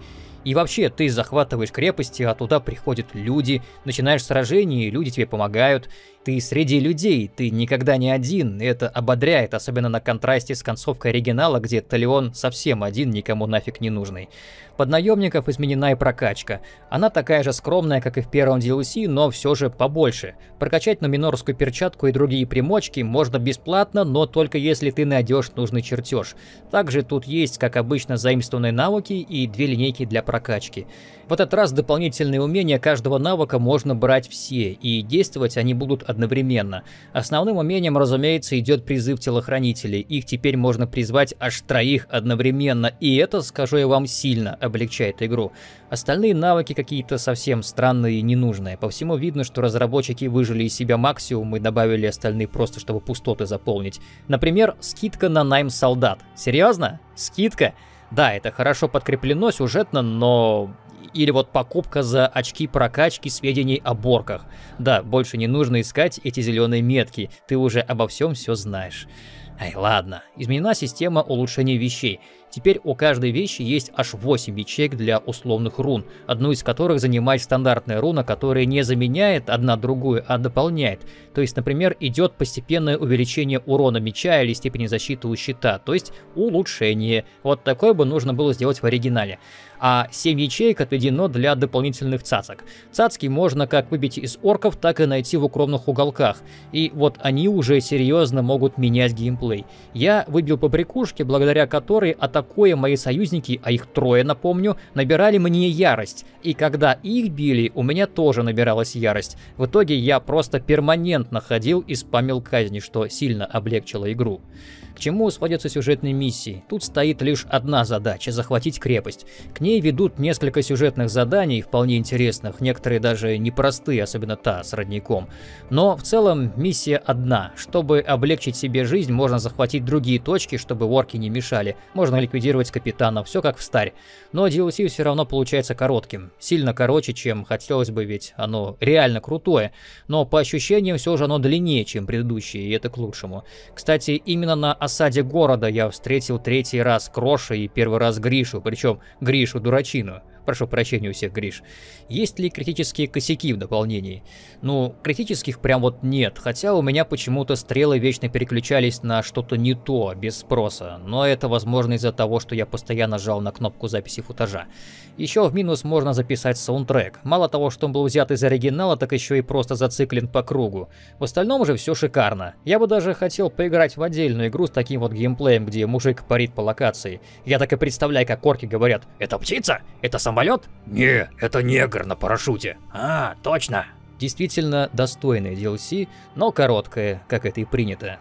И вообще, ты захватываешь крепости, а туда приходят люди, начинаешь сражение, и люди тебе помогают. Ты среди людей, ты никогда не один, и это ободряет, особенно на контрасте с концовкой оригинала, где Талион совсем один, никому нафиг не нужный. Под наемников изменена и прокачка. Она такая же скромная, как и в первом DLC, но все же побольше. Прокачать нуминорскую перчатку и другие примочки можно бесплатно, но только если ты найдешь нужный чертеж. Также тут есть, как обычно, заимствованные навыки и 2 линейки для прокачки. В этот раз дополнительные умения каждого навыка можно брать все, и действовать они будут одновременно. Основным умением, разумеется, идет призыв телохранителей. Их теперь можно призвать аж 3 одновременно, и это, скажу я вам, сильно облегчает игру. Остальные навыки какие-то совсем странные и ненужные. По всему видно, что разработчики выжили из себя максимум и добавили остальные просто, чтобы пустоты заполнить. Например, скидка на найм солдат. Серьезно? Скидка? Да, это хорошо подкреплено сюжетно, но... Или вот покупка за очки прокачки сведений о борках. Да, больше не нужно искать эти зеленые метки, ты уже обо всем все знаешь. Ай, ладно. Изменена система улучшения вещей. Теперь у каждой вещи есть аж 8 ячеек для условных рун, одну из которых занимает стандартная руна, которая не заменяет одна другую, а дополняет. То есть, например, идет постепенное увеличение урона меча или степени защиты у щита, то есть улучшение. Вот такое бы нужно было сделать в оригинале. А 7 ячеек отведено для дополнительных цацок. Цацки можно как выбить из орков, так и найти в укромных уголках. И вот они уже серьезно могут менять геймплей. Я выбил побрякушки, благодаря которой атакуя мои союзники, а их 3, напомню, набирали мне ярость. И когда их били, у меня тоже набиралась ярость. В итоге я просто перманентно ходил и спамил казни, что сильно облегчило игру. К чему сводятся сюжетные миссии? Тут стоит лишь одна задача – захватить крепость. К ней ведут несколько сюжетных заданий, вполне интересных, некоторые даже непростые, особенно та с родником. Но в целом миссия одна. Чтобы облегчить себе жизнь, можно захватить другие точки, чтобы орки не мешали. Можно ликвидировать капитана, все как в старе. Но DLC все равно получается коротким. Сильно короче, чем хотелось бы, ведь оно реально крутое. Но по ощущениям все же оно длиннее, чем предыдущие, и это к лучшему. Кстати, именно на осаде города я встретил 3-й раз Кроша и 1-й раз Гришу, причем Гришу-дурачину. Прошу прощения у всех, Гриш. Есть ли критические косяки в дополнении? Ну, критических прям вот нет, хотя у меня почему-то стрелы вечно переключались на что-то не то, без спроса. Но это возможно из-за того, что я постоянно жал на кнопку записи футажа. Еще в минус можно записать саундтрек. Мало того, что он был взят из оригинала, так еще и просто зациклен по кругу. В остальном же все шикарно. Я бы даже хотел поиграть в отдельную игру с таким вот геймплеем, где мужик парит по локации. Я так и представляю, как орки говорят: «Это птица? Это самолет? Не, это негр на парашюте». А, точно. Действительно достойная DLC, но короткая, как это и принято.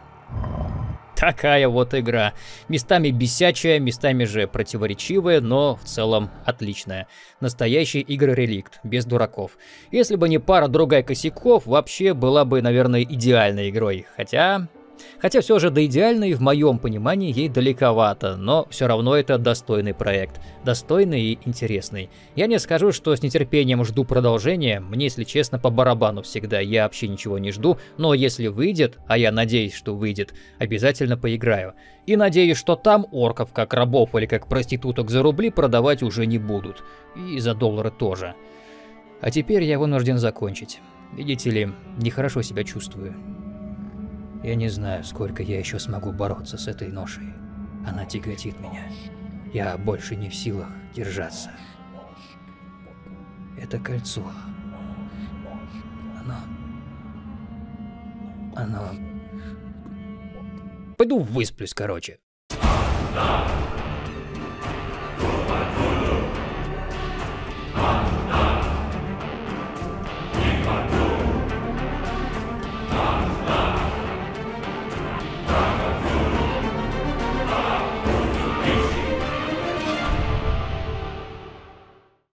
Такая вот игра. Местами бесячая, местами же противоречивая, но в целом отличная. Настоящий игра-реликт, без дураков. Если бы не пара-другая косяков, вообще была бы, наверное, идеальной игрой. Хотя все же до идеальной, в моем понимании, ей далековато, но все равно это достойный проект. Достойный и интересный. Я не скажу, что с нетерпением жду продолжения, мне, если честно, по барабану всегда, я вообще ничего не жду, но если выйдет, а я надеюсь, что выйдет, обязательно поиграю. И надеюсь, что там орков как рабов или как проституток за рубли продавать уже не будут. И за доллары тоже. А теперь я вынужден закончить. Видите ли, нехорошо себя чувствую. Я не знаю, сколько я еще смогу бороться с этой ношей. Она тяготит меня. Я больше не в силах держаться. Это кольцо. Оно... Пойду высплюсь, короче.